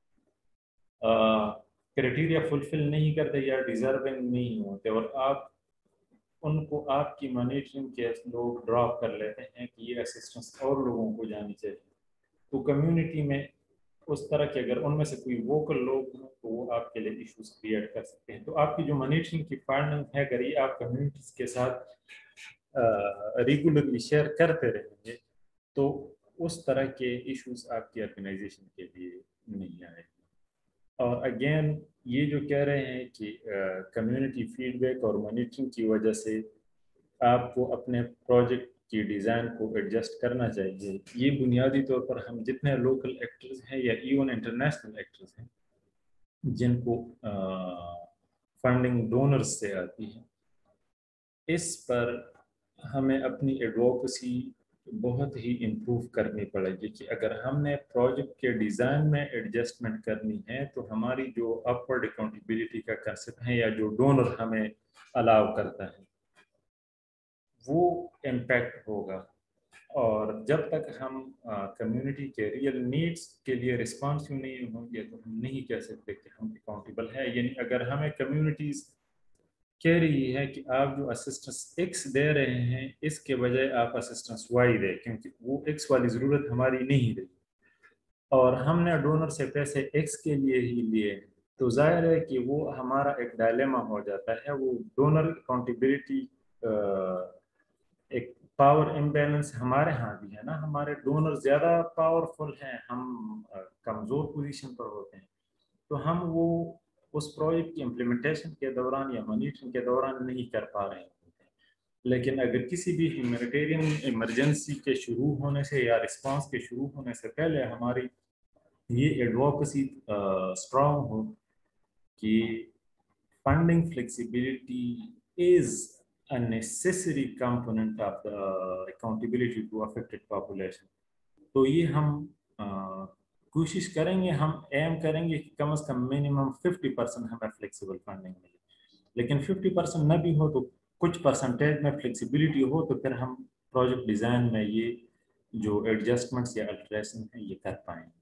क्राइटेरिया फुलफिल नहीं करते या डिजर्विंग नहीं होते, और आप उनको आपकी मॉनिटरिंग के लोग ड्रॉप कर लेते हैं कि ये असिस्टेंस और लोगों को जानी चाहिए। तो कम्युनिटी में اس طرح کے اگر ان میں سے کوئی ووکل لوگ ہوں تو وہ آپ کے لیے ایشوز کریٹ کر سکتے ہیں. تو آپ کی جو مانیٹرنگ کی فنڈنگ ہے اگر یہ آپ کمیونٹیز کے ساتھ ریگولرلی شیئر کرتے رہیں گے تو اس طرح کے ایشوز آپ کی آرگنائزیشن کے لیے نہیں آئے گی. اور اگین یہ جو کہہ رہے ہیں کہ کمیونٹی فیڈ بیک اور مانیٹرنگ کی وجہ سے آپ کو اپنے پروجیکٹ کی ڈیزائن کو ایڈجسٹ کرنا چاہیے, یہ بنیادی طور پر ہم جتنے لوکل ایکٹرز ہیں یا ایون انٹرنیشنل ایکٹرز ہیں جن کو فنڈنگ ڈونرز سے آتی ہے, اس پر ہمیں اپنی ایڈووکیسی بہت ہی امپروو کرنی پڑے گی کہ اگر ہم نے پروجیکٹ کے ڈیزائن میں ایڈجسٹمنٹ کرنی ہے تو ہماری جو اپورڈ اکاؤنٹیبلٹی کا کنسیپٹ ہے یا جو ڈونر ہمیں الاؤ کرتا ہے وہ امپیکٹ ہوگا. اور جب تک ہم کمیونٹی کے ریئل نیڈس کے لیے رسپانسو نہیں ہوں گے تو ہم نہیں کہہ سکتے کہ ہم اکاؤنٹیبل ہے. یعنی اگر ہمیں کمیونٹیز کہہ رہی ہے کہ آپ جو اسسٹنس ایکس دے رہے ہیں اس کے بجائے آپ اسسٹنس وائی دیں کیونکہ وہ ایکس والی ضرورت ہماری نہیں رہی اور ہم نے ڈونر سے پیسے ایکس کے لیے ہی لیے تو ظاہر ہے کہ وہ ہمارا ایک ڈائلیما ہو جاتا ہے. وہ ڈونر اکاؤنٹیبلٹی ایک پاور امبیلنس ہمارے ہاں بھی ہے نا, ہمارے ڈونر زیادہ پاورفل ہیں, ہم کمزور پوزیشن پر ہوتے ہیں تو ہم وہ اس پروجیکٹ کی امپلیمنٹیشن کے دوران یا مانیٹرنگ کے دوران نہیں کر پا رہے ہوتے ہیں. لیکن اگر کسی بھی ہیومینیٹیرین ایمرجنسی کے شروع ہونے سے یا رسپانس کے شروع ہونے سے پہلے ہماری یہ ایڈووکیسی اسٹرانگ ہو کہ funding flexibility is a necessary component of the accountability to affected population. تو یہ ہم کوشش کریں گے, ہم ایم کریں گے کہ کم از کم منیمم 50% ہمیں فلیکسیبل فنڈنگ ملے, لیکن 50% نہ بھی ہو تو کچھ پرسنٹیج میں فلیکسیبلٹی ہو تو پھر ہم پروجیکٹ ڈیزائن میں یہ جو ایڈجسٹمنٹس یا الٹریشن ہیں یہ کر پائیں گے.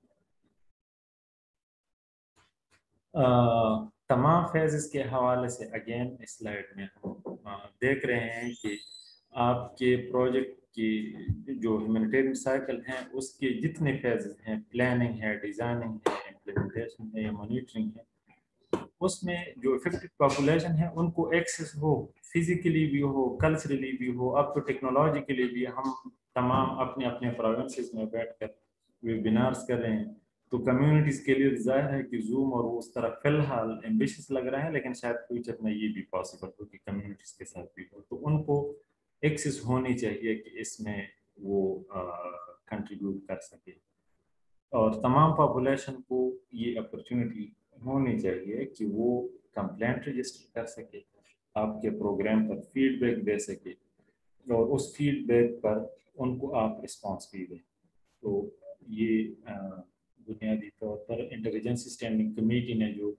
تمام فیزز کے حوالے سے اگین اس سلائڈ میں ہم دیکھ رہے ہیں کہ آپ کے پروجیکٹ کی جو ہیومینیٹیرین سائیکل ہیں اس کے جتنے فیزز ہیں, پلاننگ ہے, ڈیزائننگ ہے, امپلیمنٹیشن ہے یا مانیٹرنگ ہے, اس میں جو افیکٹڈ پاپولیشن ہے ان کو ایکسیس ہو, فزیکلی بھی ہو, کلچرلی بھی ہو, اب تو ٹیکنالوجیکلی بھی. ہم تمام اپنے اپنے پروونسز میں بیٹھ کر ویبینارز کر رہے ہیں تو کمیونٹیز کے لیے ظاہر ہے کہ زوم اور اس طرح فی الحال ایمبیشس لگ رہا ہے, لیکن شاید فیوچر میں یہ بھی پاسبل ہو کہ کمیونٹیز کے ساتھ بھی ہو تو ان کو ایکسیس ہونی چاہیے کہ اس میں وہ کنٹریبیوٹ کر سکے. اور تمام پاپولیشن کو یہ اپرچونٹی ہونی چاہیے کہ وہ کمپلینٹ رجسٹر کر سکے, آپ کے پروگرام پر فیڈ بیک دے سکے اور اس فیڈ بیک پر ان کو آپ رسپانس بھی دیں. تو یہ بنیادی طور پر انٹیلیجنس اسٹینڈنگ کمیٹی نے جو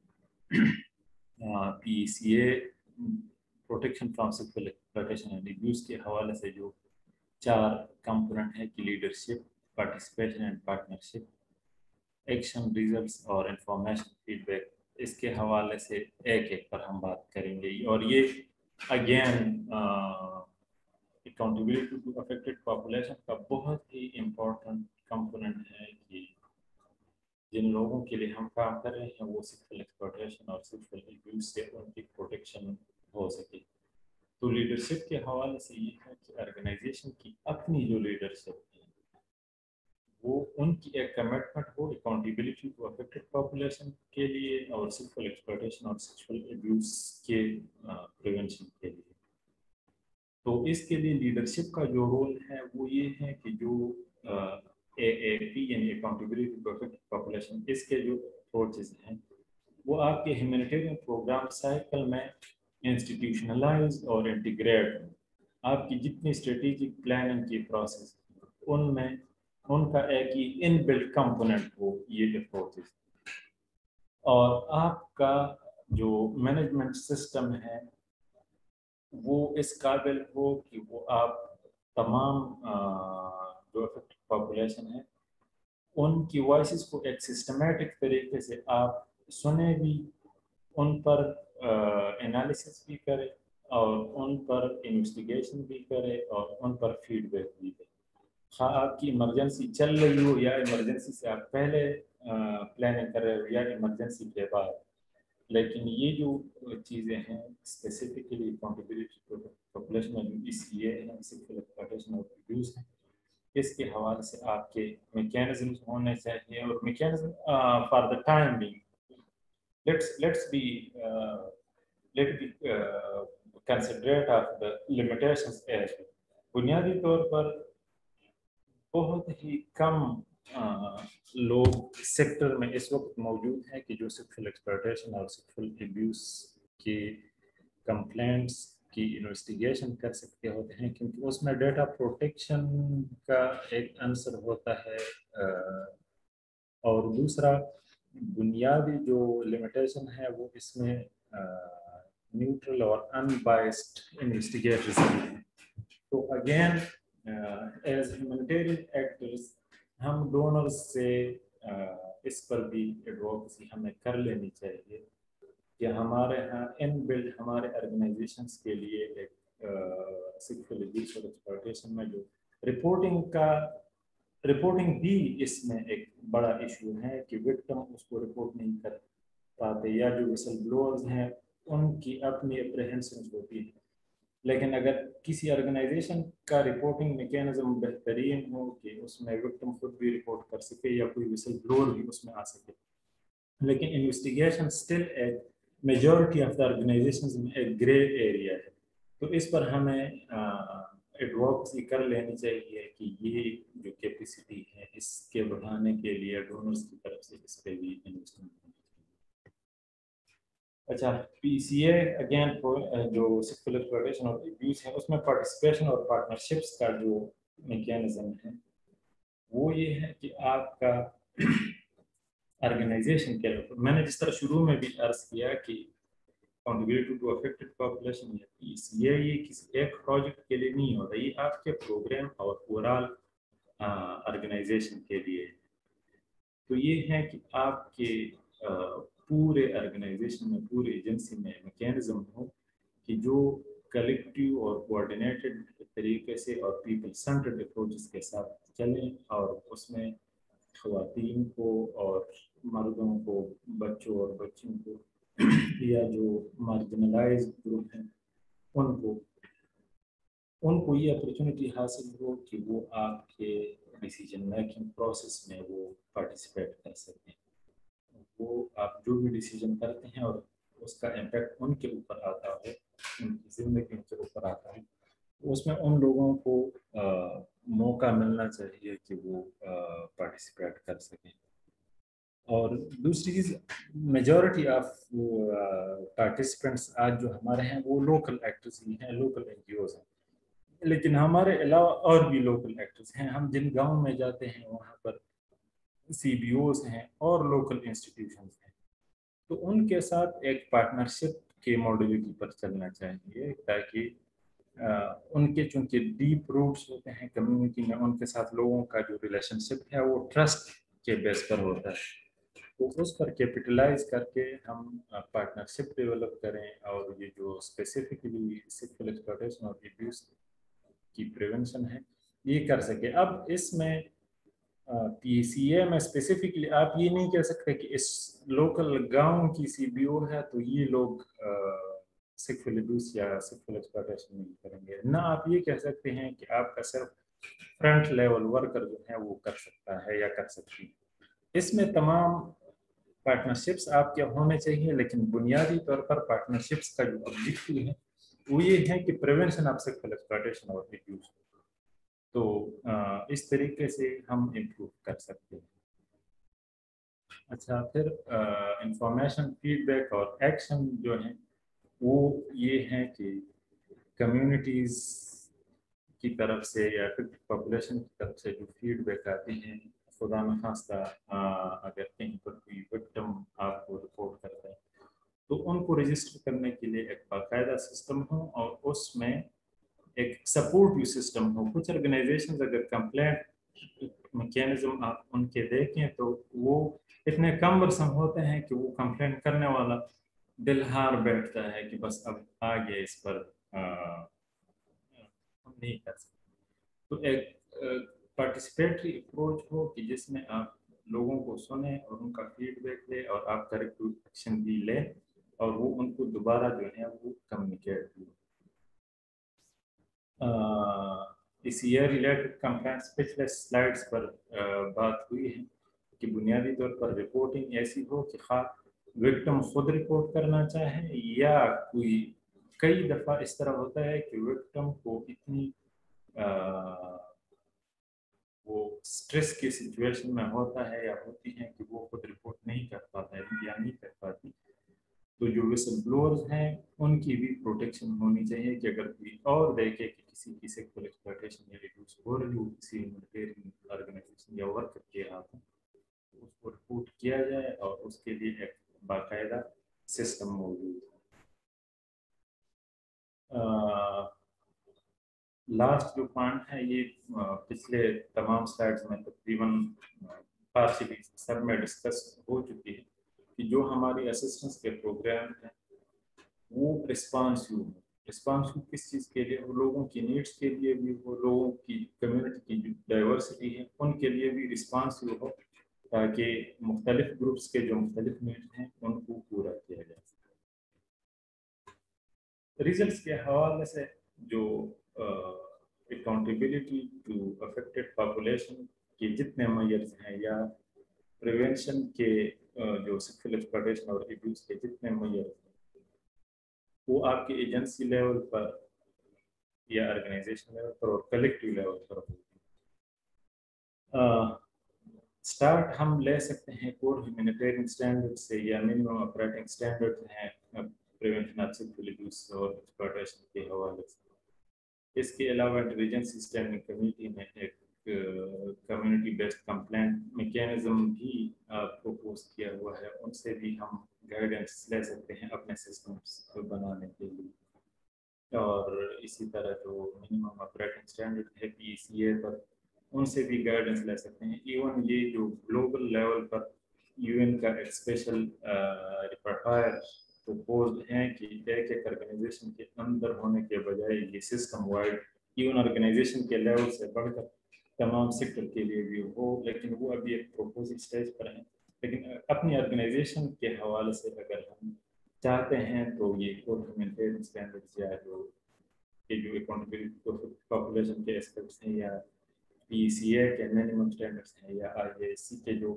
P C A protection from sexual exploitation and abuse کے حوالے سے جو 4 کمپوننٹ ہیں کہ leadership, participation and partnership, action results اور انفارمیشن فیڈ بیک, اس کے حوالے سے ایک ایک پر ہم بات کریں گے. اور یہ again accountability to affected population کا بہت ہی امپورٹنٹ کمپوننٹ ہے کہ جن لوگوں کے لیے ہم کام کر رہے ہیں وہ سیکسول ایکسپلائٹیشن اور سیکسول ایبیوز سے ان کی پروٹیکشن ہو سکے. تو لیڈرشپ کے حوالے سے یہ ہے کہ آرگنائزیشن کی اپنی جو لیڈرشپ ہے وہ ان کی ایک کمٹمنٹ ہو اکاؤنٹیبلٹی ٹو افیکٹڈ پاپولیشن کے لیے اور سیکسول ایکسپلائٹیشن اور سیکسول ایبیوز کے پریونشن کے لیے. تو اس کے لیے لیڈرشپ کا جو رول ہے وہ یہ ہے کہ جو اے اے پی یعنی اکاؤنٹیبلٹی ٹو افیکٹڈ پاپولیشن, اس کے جو اپروچز ہیں وہ آپ کے ہیومینیٹیرین پروگرام سائیکل میں انسٹیٹیوشنلائز اور انٹیگریٹ ہوں. آپ کی جتنی اسٹریٹجک پلاننگ کی پروسیس ان میں ان کا ایک ہی ان بلٹ کمپوننٹ ہو یہ اپروچز, اور آپ کا جو مینجمنٹ سسٹم ہے وہ اس قابل ہو کہ وہ آپ تمام جو افیکٹڈ پاپولیشن ہے ان کی وائسز کو ایک سسٹمیٹک طریقے سے آپ سنیں بھی, ان پر انالیسس بھی کرے اور ان پر انویسٹیگیشن بھی کرے اور ان پر فیڈ بیک بھی دے. خواہ آپ کی ایمرجنسی چل رہی ہو یا ایمرجنسی سے آپ پہلے پلاننگ کر رہے ہو یا ایمرجنسی کے بعد، لیکن یہ جو چیزیں ہیں specifically accountability to population abuse یہ ہیں، سیکشل ایکسپلائٹیشن آف ابیوز ہیں، اس کے حوالے سے آپ کے میکینزمز ہونے چاہیے، اور mechanism for the time being let's be let be considerate of the limitations as well. بنیادی طور پر بہت ہی کم لوگ سیکٹر میں اس وقت موجود ہیں کہ جو سیکشل ایکسپلائٹیشن اور سیکشل ابیوز کی کمپلینٹس کی انویسٹیگیشن کر سکتے ہوتے ہیں، کیونکہ اس میں ڈیٹا پروٹیکشن کا ایک عنصر ہوتا ہے، اور دوسرا بنیادی جو لمیٹیشن ہے وہ اس میں نیوٹرل اور ان بائسڈ انویسٹیگیٹرز ہیں۔ تو اگین ایز ہیومینیٹیرین ایکٹرز ہم ڈونرز سے اس پر بھی ایڈوکیسی ہمیں کر لینی چاہیے کہ ہمارے ہاں ان بلڈ ہمارے آرگنائزیشنس کے لیے ایک سیکشل ابیوز اور ایکسپلائٹیشن میں جو رپورٹنگ بھی اس میں ایک بڑا ایشو ہے کہ وکٹم اس کو رپورٹ نہیں کر پاتے، یا جو وسل بلوئرز ہیں ان کی اپنی اپریہنشنز ہوتی ہے، لیکن اگر کسی آرگنائزیشن کا رپورٹنگ میکینزم بہترین ہو کہ اس میں وکٹم خود بھی رپورٹ کر سکے یا کوئی وسل بلوئر بھی اس میں آ سکے، لیکن انویسٹیگیشن اسٹل ایک میجورٹی آف دا آرگنائزیشنز میں ایک گرے ایریا ہے، تو اس پر ہمیں ایڈوکیسی کر لینی چاہیے کہ یہ جو کیپیسٹی ہے اس کے بڑھانے کے لیے ڈونرز کی طرف سے اس پہ بھی انویسٹمنٹ ہونی چاہیے۔ اچھا، پی سی اے اگین جو سیکشل ایکسپلائٹیشن اور ابیوز ہے اس میں پارٹیسپیشن اور پارٹنرشپس کا جو میکینزم ہے وہ یہ ہے کہ آپ کا آرگنائزیشن کے اوپر میں نے جس طرح شروع میں بھی عرض کیا کہ accountability to affected population یا پیس یہ کسی ایک پروجیکٹ کے لیے نہیں ہوتا، یہ آپ کے پروگرام اور اوورال آرگنائزیشن کے لیے، تو یہ ہے کہ آپ کے پورے آرگنائزیشن میں پورے ایجنسی میں میکینزم ہو کہ جو کلیکٹیو اور کوآرڈینیٹڈ طریقے سے اور پیپل سینٹرڈ اپروچز کے ساتھ چلیں، اور اس میں خواتین کو اور مردوں کو، بچوں اور بچیوں کو، یا جو مارجنلائز گروپ ہیں ان کو یہ اپرچونٹی حاصل ہو کہ وہ آپ کے ڈیسیجن میکنگ پروسیس میں وہ پارٹیسپیٹ کر سکیں، وہ آپ جو بھی ڈیسیجن کرتے ہیں اور اس کا امپیکٹ ان کے اوپر آتا ہے، ان کی زندگی کے اوپر آتا ہے، اس میں ان لوگوں کو موقع ملنا چاہیے کہ وہ پارٹیسپیٹ کر سکیں۔ اور دوسری چیز، میجورٹی آف پارٹیسپینٹس آج جو ہمارے ہیں وہ لوکل ایکٹرز ہی ہیں، لوکل این جی اوز ہیں، لیکن ہمارے علاوہ اور بھی لوکل ایکٹرز ہیں، ہم جن گاؤں میں جاتے ہیں وہاں پر سی بی اوز ہیں اور لوکل انسٹیٹیوشنز ہیں، تو ان کے ساتھ ایک پارٹنرشپ کے ماڈیلٹی پر چلنا چاہیے تاکہ ان کے چونکہ ڈیپ روٹس ہوتے ہیں کمیونٹی میں، ان کے ساتھ لوگوں کا جو ریلیشن شپ ہے وہ ٹرسٹ کے بیس پر ہوتا ہے، تو اس پر کیپٹلائز کر کے ہم پارٹنرشپ ڈیولپ کریں اور یہ جو اسپیسیفکلی سیکشل ایکسپلائٹیشن اور ابیوز کی پریونشن ہے یہ کر سکے۔ اب اس میں پی سی اے میں اسپیسیفکلی آپ یہ نہیں کہہ سکتے کہ اس لوکل گاؤں کی سی بی او ہے تو یہ لوگ سیکشل ابیوز یا سیکشل ایکسپلائٹیشن نہیں کریں گے، نہ آپ یہ کہہ سکتے ہیں کہ آپ کا صرف فرنٹ لیول ورکر جو ہے وہ کر سکتا ہے یا کر سکتی ہے۔ اس میں تمام پارٹنرشپس آپ کے ہونے چاہیے، لیکن بنیادی طور پر پارٹنرشپس کا جو آبجیکٹو ہے وہ یہ ہے کہ پریونشن آف سیکشل ایکسپلائٹیشن اور ابیوز، تو اس طریقے سے ہم امپروو کر سکتے ہیں۔ اچھا، پھر انفارمیشن، فیڈ بیک اور ایکشن جو ہیں وہ یہ ہیں کہ کمیونٹیز کی طرف سے یا پاپولیشن کی طرف سے جو فیڈ بیک آتی ہیں، خدا نخواستہ اگر کہیں پر کوئی وکٹم آپ کو رپورٹ کرتا ہے تو ان کو رجسٹر کرنے کے لیے ایک باقاعدہ سسٹم ہو اور اس میں ایک سپورٹیو سسٹم ہو۔ کچھ آرگنائزیشنز اگر کمپلینٹ میکینزم آپ ان کے دیکھیں تو وہ اتنے کمبرسم ہوتے ہیں کہ وہ کمپلینٹ کرنے والا دل ہار بیٹھتا ہے کہ بس اب آگے اس پر ہم نہیں کر سکتے۔ تو ایک पार्टिसिपेटरी अप्रोच हो कि जिसमें आप लोगों को सुने और उनका फीडबैक ले और आप करेक्टिव एक्शन भी लें और वो उनको दोबारा जो है वो कम्युनिकेट भी। इस ईयर रिलेटेड कंप्लेंट्स पिछले स्लाइड्स पर बात हुई है कि बुनियादी तौर पर रिपोर्टिंग ऐसी हो कि विक्टिम खुद रिपोर्ट करना चाहे या कोई कई दफ़ा इस तरह होता है कि विक्टिम को इतनी वो स्ट्रेस की सिचुएशन में होता है या होती है कि वो खुद रिपोर्ट नहीं कर पाता है या नहीं कर पाती, तो जो विसल ब्लोअर्स हैं उनकी भी प्रोटेक्शन होनी चाहिए कि अगर कोई और देखे कि किसी की सेक्सुअल एक्सप्लॉयटेशन या रिड्यूस हो रही हो किसी ह्यूमैनिटेरियन ऑर्गेनाइजेशन या वर्कर के हाथों, तो उसको रिपोर्ट किया जाए और उसके लिए एक बाकायदा सिस्टम मौजूद है। लास्ट जो पॉइंट है ये पिछले तमाम स्लाइड्स में तकरीबन पार्शियली सब में डिस्कस हो चुकी है कि जो हमारी असिस्टेंस के प्रोग्राम हैं वो रिस्पॉन्सिव किस चीज़ के लिए, वो लोगों की नीड्स के लिए भी, वो लोगों की कम्युनिटी की जो डाइवर्सिटी है उनके लिए भी रिस्पॉन्सिव हो ताकि मुख्तलिफ ग्रुप्स के जो मुख्तलिफ नीड्स हैं उनको पूरा किया जा सके। रिजल्ट्स के हवाले से जो अकाउंटेबिलिटी टू अफेक्टेड पॉपुलेशन के जितने मेजर्स हैं या प्रिवेंशन के जो सेक्सुअल एक्सप्लॉयटेशन और अब्यूज के जितने मेजर्स हैं वो आपके एजेंसी लेवल पर या ऑर्गेनाइजेशन लेवल पर और कलेक्टिव लेवल पर होती है। स्टार्ट हम ले सकते हैं कोर ह्यूमैनिटेरियन स्टैंडर्ड से या मिनिमम ऑपरेटिंग स्टैंडर्ड हैं प्रिवेंशन ऑफ सेक्सुअल अब्यूज और एक्सप्लॉयटेशन के हवाले से। इसके अलावा इंटेलिजेंस स्टैंडिंग कमेटी ने एक कम्युनिटी बेस्ड कंप्लेंट मैकेनिज्म भी प्रपोज किया हुआ है, उनसे भी हम गाइडेंस ले सकते हैं अपने सिस्टम्स को बनाने के लिए। और इसी तरह जो मिनिमम ऑपरेटिंग स्टैंडर्ड है PCA पर, उनसे भी गाइडेंस ले सकते हैं। इवन ये जो ग्लोबल लेवल पर UN का एक स्पेशल रिपोर्टर प्रपोज हैं कि एक ऑर्गेनाइजेशन के अंदर होने के बजाय ये सिस्टम वाइड इवन ऑर्गेनाइजेशन के लेवल से बढ़कर तमाम सेक्टर के लिए भी हो, लेकिन वो अभी एक प्रपोजल स्टेज पर है। लेकिन अपनी ऑर्गेनाइजेशन के हवाले से अगर हम चाहते हैं तो ये कोर ह्यूमैनिटेरियन स्टैंडर्ड्स या जो अकाउंटेबिलिटी पॉपुलेशन के एस्पेक्ट्स हैं या PCA के मिनिमम स्टैंडर्ड्स हैं या IASC के जो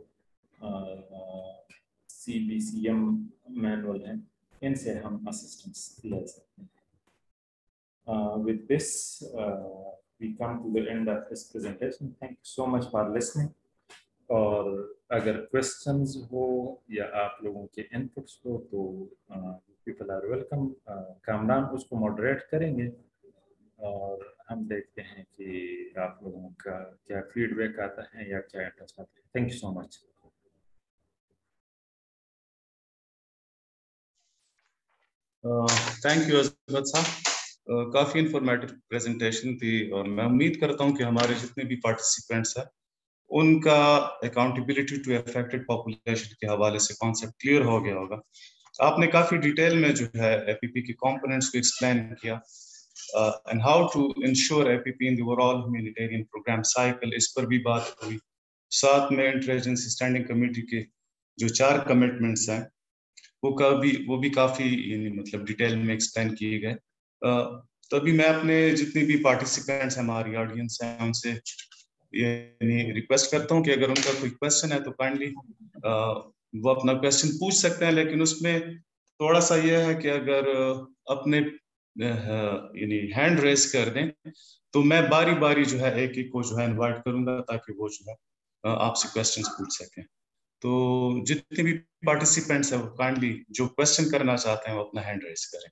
CBCM मैनुअल हैं, इनसे हम असिस्टेंस ले सकते हैं। With this, we come to the end of this presentation. Thank you so much for listening. और अगर questions हो या आप लोगों के inputs हो तो people are welcome. कामरान उसको moderate करेंगे और हम देखते हैं कि आप लोगों का क्या feedback आता है या क्या interest आता है. Thank you so much. Thank you Azmat sahab, काफ़ी इंफॉर्मेटिव प्रेजेंटेशन थी और मैं उम्मीद करता हूं कि हमारे जितने भी पार्टिसिपेंट्स हैं उनका अकाउंटेबिलिटी टू अफेक्टेड पॉपुलेशन के हवाले से कॉन्सेप्ट क्लियर हो गया होगा। आपने काफ़ी डिटेल में जो है APP के कंपोनेंट्स को एक्सप्लेन किया and how to ensure APP in the overall humanitarian programme cycle, इस पर भी बात हुई। साथ में इंटेलिजेंस स्टैंडिंग कमेटी के जो 4 कमिटमेंट्स हैं वो भी काफ़ी मतलब डिटेल में एक्सप्लेन किए गए। तभी मैं अपने जितने भी पार्टिसिपेंट्स हैं, हमारी ऑडियंस हैं, उनसे यानी रिक्वेस्ट करता हूं कि अगर उनका कोई क्वेश्चन है तो काइंडली वो अपना क्वेश्चन पूछ सकते हैं, लेकिन उसमें थोड़ा सा ये है कि अगर अपने यानी हैंड रेस कर दें तो मैं बारी बारी जो है एक एक को जो है इनवाइट करूंगा ताकि वो जो है आपसे क्वेश्चंस पूछ सकें। तो जितने भी पार्टिसिपेंट्स हैं वो काइंडली जो क्वेश्चन करना चाहते हैं वो अपना हैंड रेस करें।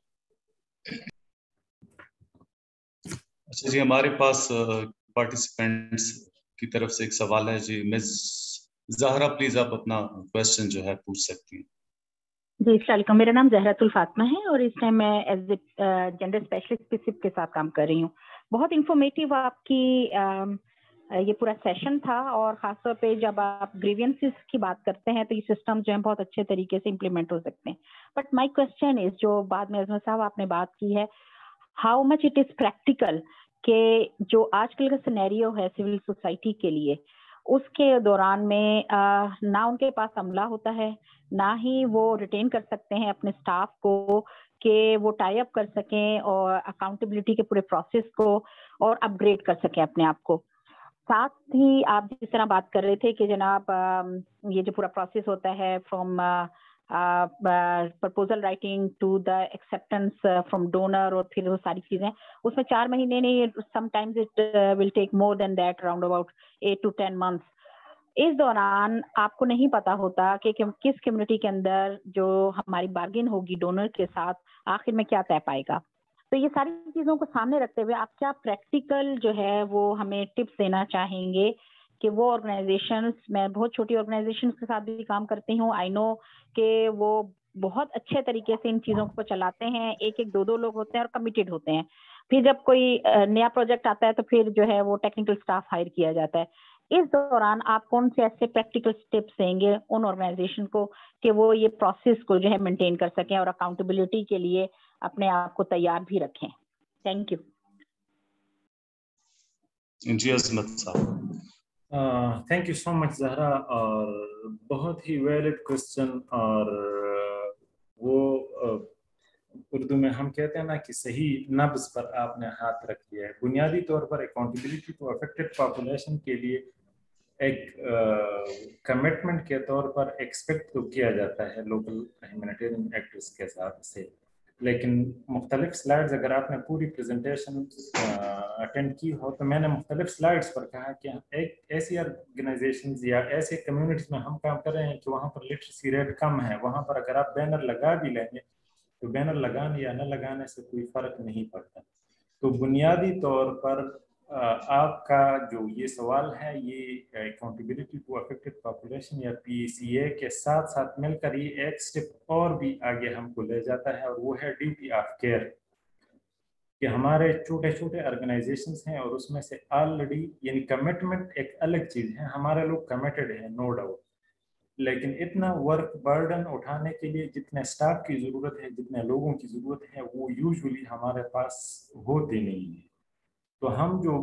अच्छा जी, हमारे पास पार्टिसिपेंट्स की तरफ से एक सवाल है जी। मिस ज़हरा, प्लीज आप अपना क्वेश्चन जो है पूछ सकती हैं। जी अस्सलाम, मेरा नाम ज़हरातुल फातिमा है और इस टाइम मैं as a gender specialist PCIP के साथ काम कर रही हूँ। बहुत इंफॉर्मेटिव आपकी ये पूरा सेशन था और खासतौर पे जब आप ग्रीवियंसेस की बात करते हैं तो ये सिस्टम जो है बहुत अच्छे तरीके से इम्प्लीमेंट हो सकते हैं। बट माय क्वेश्चन इज, जो बाद में अजमत साहब आपने बात की है, how much it is practical کہ جو آج کل کا سینیریو ہے سول سوسائٹی کے لیے، اس کے دوران میں نہ ان کے پاس عملہ ہوتا ہے، نہ ہی وہ ریٹین کر سکتے ہیں اپنے اسٹاف کو کہ وہ ٹائی اپ کر سکیں اور اکاؤنٹیبلٹی کے پورے پروسیس کو اور اپ گریڈ کر سکیں اپنے آپ کو. ساتھ ہی آپ جس طرح بات کر رہے تھے کہ جناب یہ جو پورا پروسیس ہوتا ہے from proposal writing to the acceptance from donor اور پھر وہ ساری چیزیں، اس میں 4 مہینے نہیں، sometimes it will take more than that, around about 8 to 10 months. اس دوران آپ کو نہیں پتا ہوتا کہ کس کمیونٹی کے اندر جو ہماری بارگین ہوگی ڈونر کے ساتھ آخر میں کیا طے پائے گا. تو یہ ساری چیزوں کو سامنے رکھتے ہوئے آپ کیا پریکٹیکل جو ہے وہ ہمیں ٹپس دینا چاہیں گے کہ وہ آرگنائزیشنز، میں بہت چھوٹی آرگنائزیشنز کے ساتھ بھی کام کرتی ہوں، آئی نو کہ وہ بہت اچھے طریقے سے ان چیزوں کو چلاتے ہیں، 1-2 لوگ ہوتے ہیں اور کمیٹیڈ ہوتے ہیں. پھر جب کوئی نیا پروجیکٹ آتا ہے تو پھر جو ہے وہ ٹیکنیکل اسٹاف ہائر کیا جاتا ہے. اس دوران آپ کون سے ایسے پریکٹیکل اسٹیپس دیں گے ان آرگنائزیشن کو کہ وہ یہ پروسیس کو جو ہے مینٹین کر سکیں اور اکاؤنٹیبلٹی کے لیے اپنے آپ کو تیار بھی رکھیں؟ Thank you. جی Azmat sahab. Thank you so much Zahra, اور بہت ہی ویلڈ کوشچن. اور وہ اردو میں ہم کہتے ہیں نا کہ صحیح نبض پر آپ نے ہاتھ رکھ دیا ہے. بنیادی طور پر اکاؤنٹیبلٹی تو افیکٹڈ پاپولیشن کے لیے ایک کمٹمنٹ کے طور پر ایکسپیکٹ تو کیا جاتا ہے لوکل ہیومینیٹیرین ایکٹرز کے ساتھ سے، لیکن مختلف سلائڈز اگر آپ نے پوری پریزنٹیشن اٹینڈ کی ہو تو میں نے مختلف سلائڈز پر کہا کہ ایک ایسی آرگنائزیشنز یا ایسے کمیونٹیز میں ہم کام کر رہے ہیں کہ وہاں پر لٹریسی ریٹ کم ہے، وہاں پر اگر آپ بینر لگا بھی لیں گے تو بینر لگانے یا نہ لگانے سے کوئی فرق نہیں پڑتا. تو بنیادی طور پر آپ کا جو یہ سوال ہے یہ اکاؤنٹیبلٹی ٹو افیکٹڈ پاپولیشن یا PCA کے ساتھ ساتھ مل کر یہ ایک سٹیپ اور بھی آگے ہم کو لے جاتا ہے، اور وہ ہے ڈیوٹی آف کیئر. کہ ہمارے چھوٹے چھوٹے آرگنائزیشنز ہیں اور اس میں سے آلریڈی یعنی کمٹمنٹ ایک الگ چیز ہے، ہمارے لوگ کمیٹڈ ہیں نو ڈاؤٹ، لیکن اتنا ورک برڈن اٹھانے کے لیے جتنے اسٹاف کی ضرورت ہے، جتنے لوگوں کی ضرورت ہے، وہ یوزولی ہمارے پاس ہوتے نہیں ہیں. تو ہم جو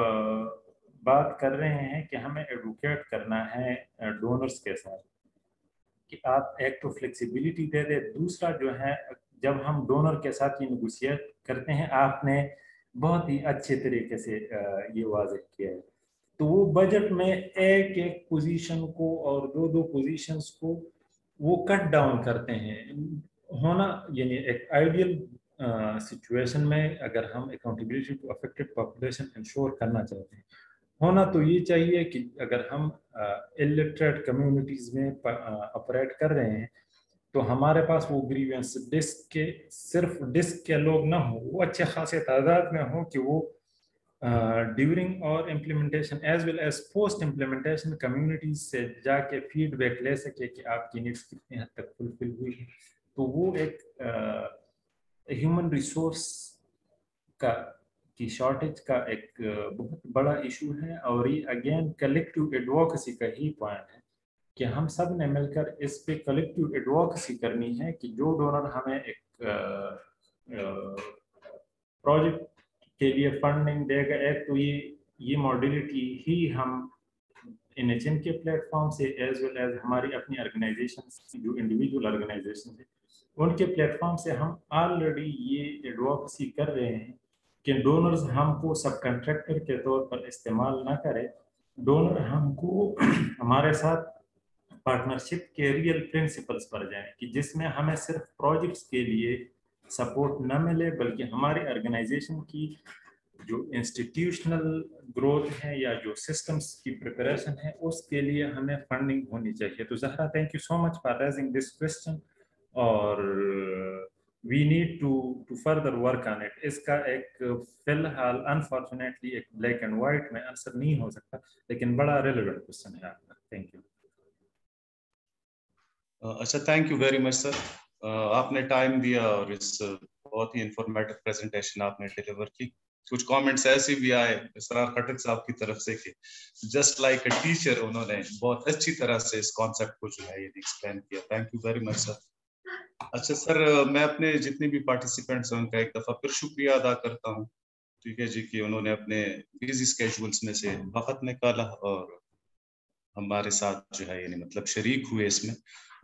بات کر رہے ہیں کہ ہمیں ایڈوکیٹ کرنا ہے ڈونرز کے ساتھ کہ آپ ایک تو فلیکسیبلٹی دے دیں. دوسرا جو ہے جب ہم ڈونر کے ساتھ یہ نیگوشیٹ کرتے ہیں، آپ نے بہت ہی اچھے طریقے سے یہ واضح کیا ہے، تو وہ بجٹ میں ایک پوزیشن کو اور 2 پوزیشنز کو وہ کٹ ڈاؤن کرتے ہیں. ہونا یعنی ایک آئیڈیل سچویشن میں اگر ہم accountability to affected population ensure کرنا چاہتے ہیں، ہونا تو یہ چاہیے کہ اگر ہم الٹریٹ کمیونٹیز میں آپریٹ کر رہے ہیں تو ہمارے پاس وہ گریوینس ڈسک کے صرف ڈسک کے لوگ نہ ہوں، وہ اچھے خاصے تعداد میں ہوں کہ وہ ڈیورنگ اور implementation as well as post implementation communities سے جا کے فیڈ بیک لے سکے کہ آپ کی نیڈس کتنی حد تک فلفل ہوئی ہے. تو وہ ایک ہیومن ریسورس کی شارٹیج کا ایک بہت بڑا ایشو ہے، اور یہ اگین کلیکٹیو ایڈووکیسی کا ہی پوائنٹ ہے کہ ہم سب نے مل کر اس پہ کلیکٹیو ایڈووکیسی کرنی ہے کہ جو ڈونر ہمیں ایک پروجیکٹ کے لیے فنڈنگ دے گا، ایک تو یہ ماڈیلٹی ہی ہم NHM کے پلیٹ فارم سے ایز ویل ایز ہماری اپنی آرگنائزیشن جو انڈیویجول آرگنائزیشن ہے ان کے پلیٹ فارم سے ہم آلریڈی یہ ایڈووکیسی کر رہے ہیں کہ ڈونرز ہم کو سب کنٹریکٹر کے طور پر استعمال نہ کرے، ڈونر ہم کو ہمارے ساتھ پارٹنرشپ کے ریئل پرنسپلز پر جائیں کہ جس میں ہمیں صرف پروجیکٹس کے لیے سپورٹ نہ ملے بلکہ ہماری آرگنائزیشن کی جو انسٹیٹیوشنل گروتھ ہے یا جو سسٹمز کی پریپریشن ہے اس کے لیے ہمیں فنڈنگ ہونی چاہیے. تو Zahra thank you so much for raising this question, اور we need to further work on it. اس کا ایک فی الحال انفارچونیٹلی ایک بلیک اینڈ وائٹ میں آنسر نہیں ہو سکتا، لیکن بڑا ریلیونٹ کوسچن ہے آپ کا. Thank you. اچھا، thank you very much sir. آپ نے ٹائم دیا اور اس بہت ہی انفارمیٹو پریزنٹیشن آپ نے ڈیلیور کی. کچھ کامنٹس ایسے بھی آئے اسرار خٹک صاحب کی طرف سے کہ جسٹ لائک اے ٹیچر انہوں نے بہت اچھی طرح سے اس کانسیپٹ کو جو ہے یہ ایکسپلین کیا. Thank you very much sir. اچھا سر، میں اپنے جتنے بھی پارٹیسپینٹس ہیں ان کا ایک دفعہ پھر شکریہ ادا کرتا ہوں ٹھیک ہے جی کہ انہوں نے اپنے بزی اسکیجولس میں سے وقت نکالا اور ہمارے ساتھ جو ہے یعنی مطلب شریک ہوئے اس میں.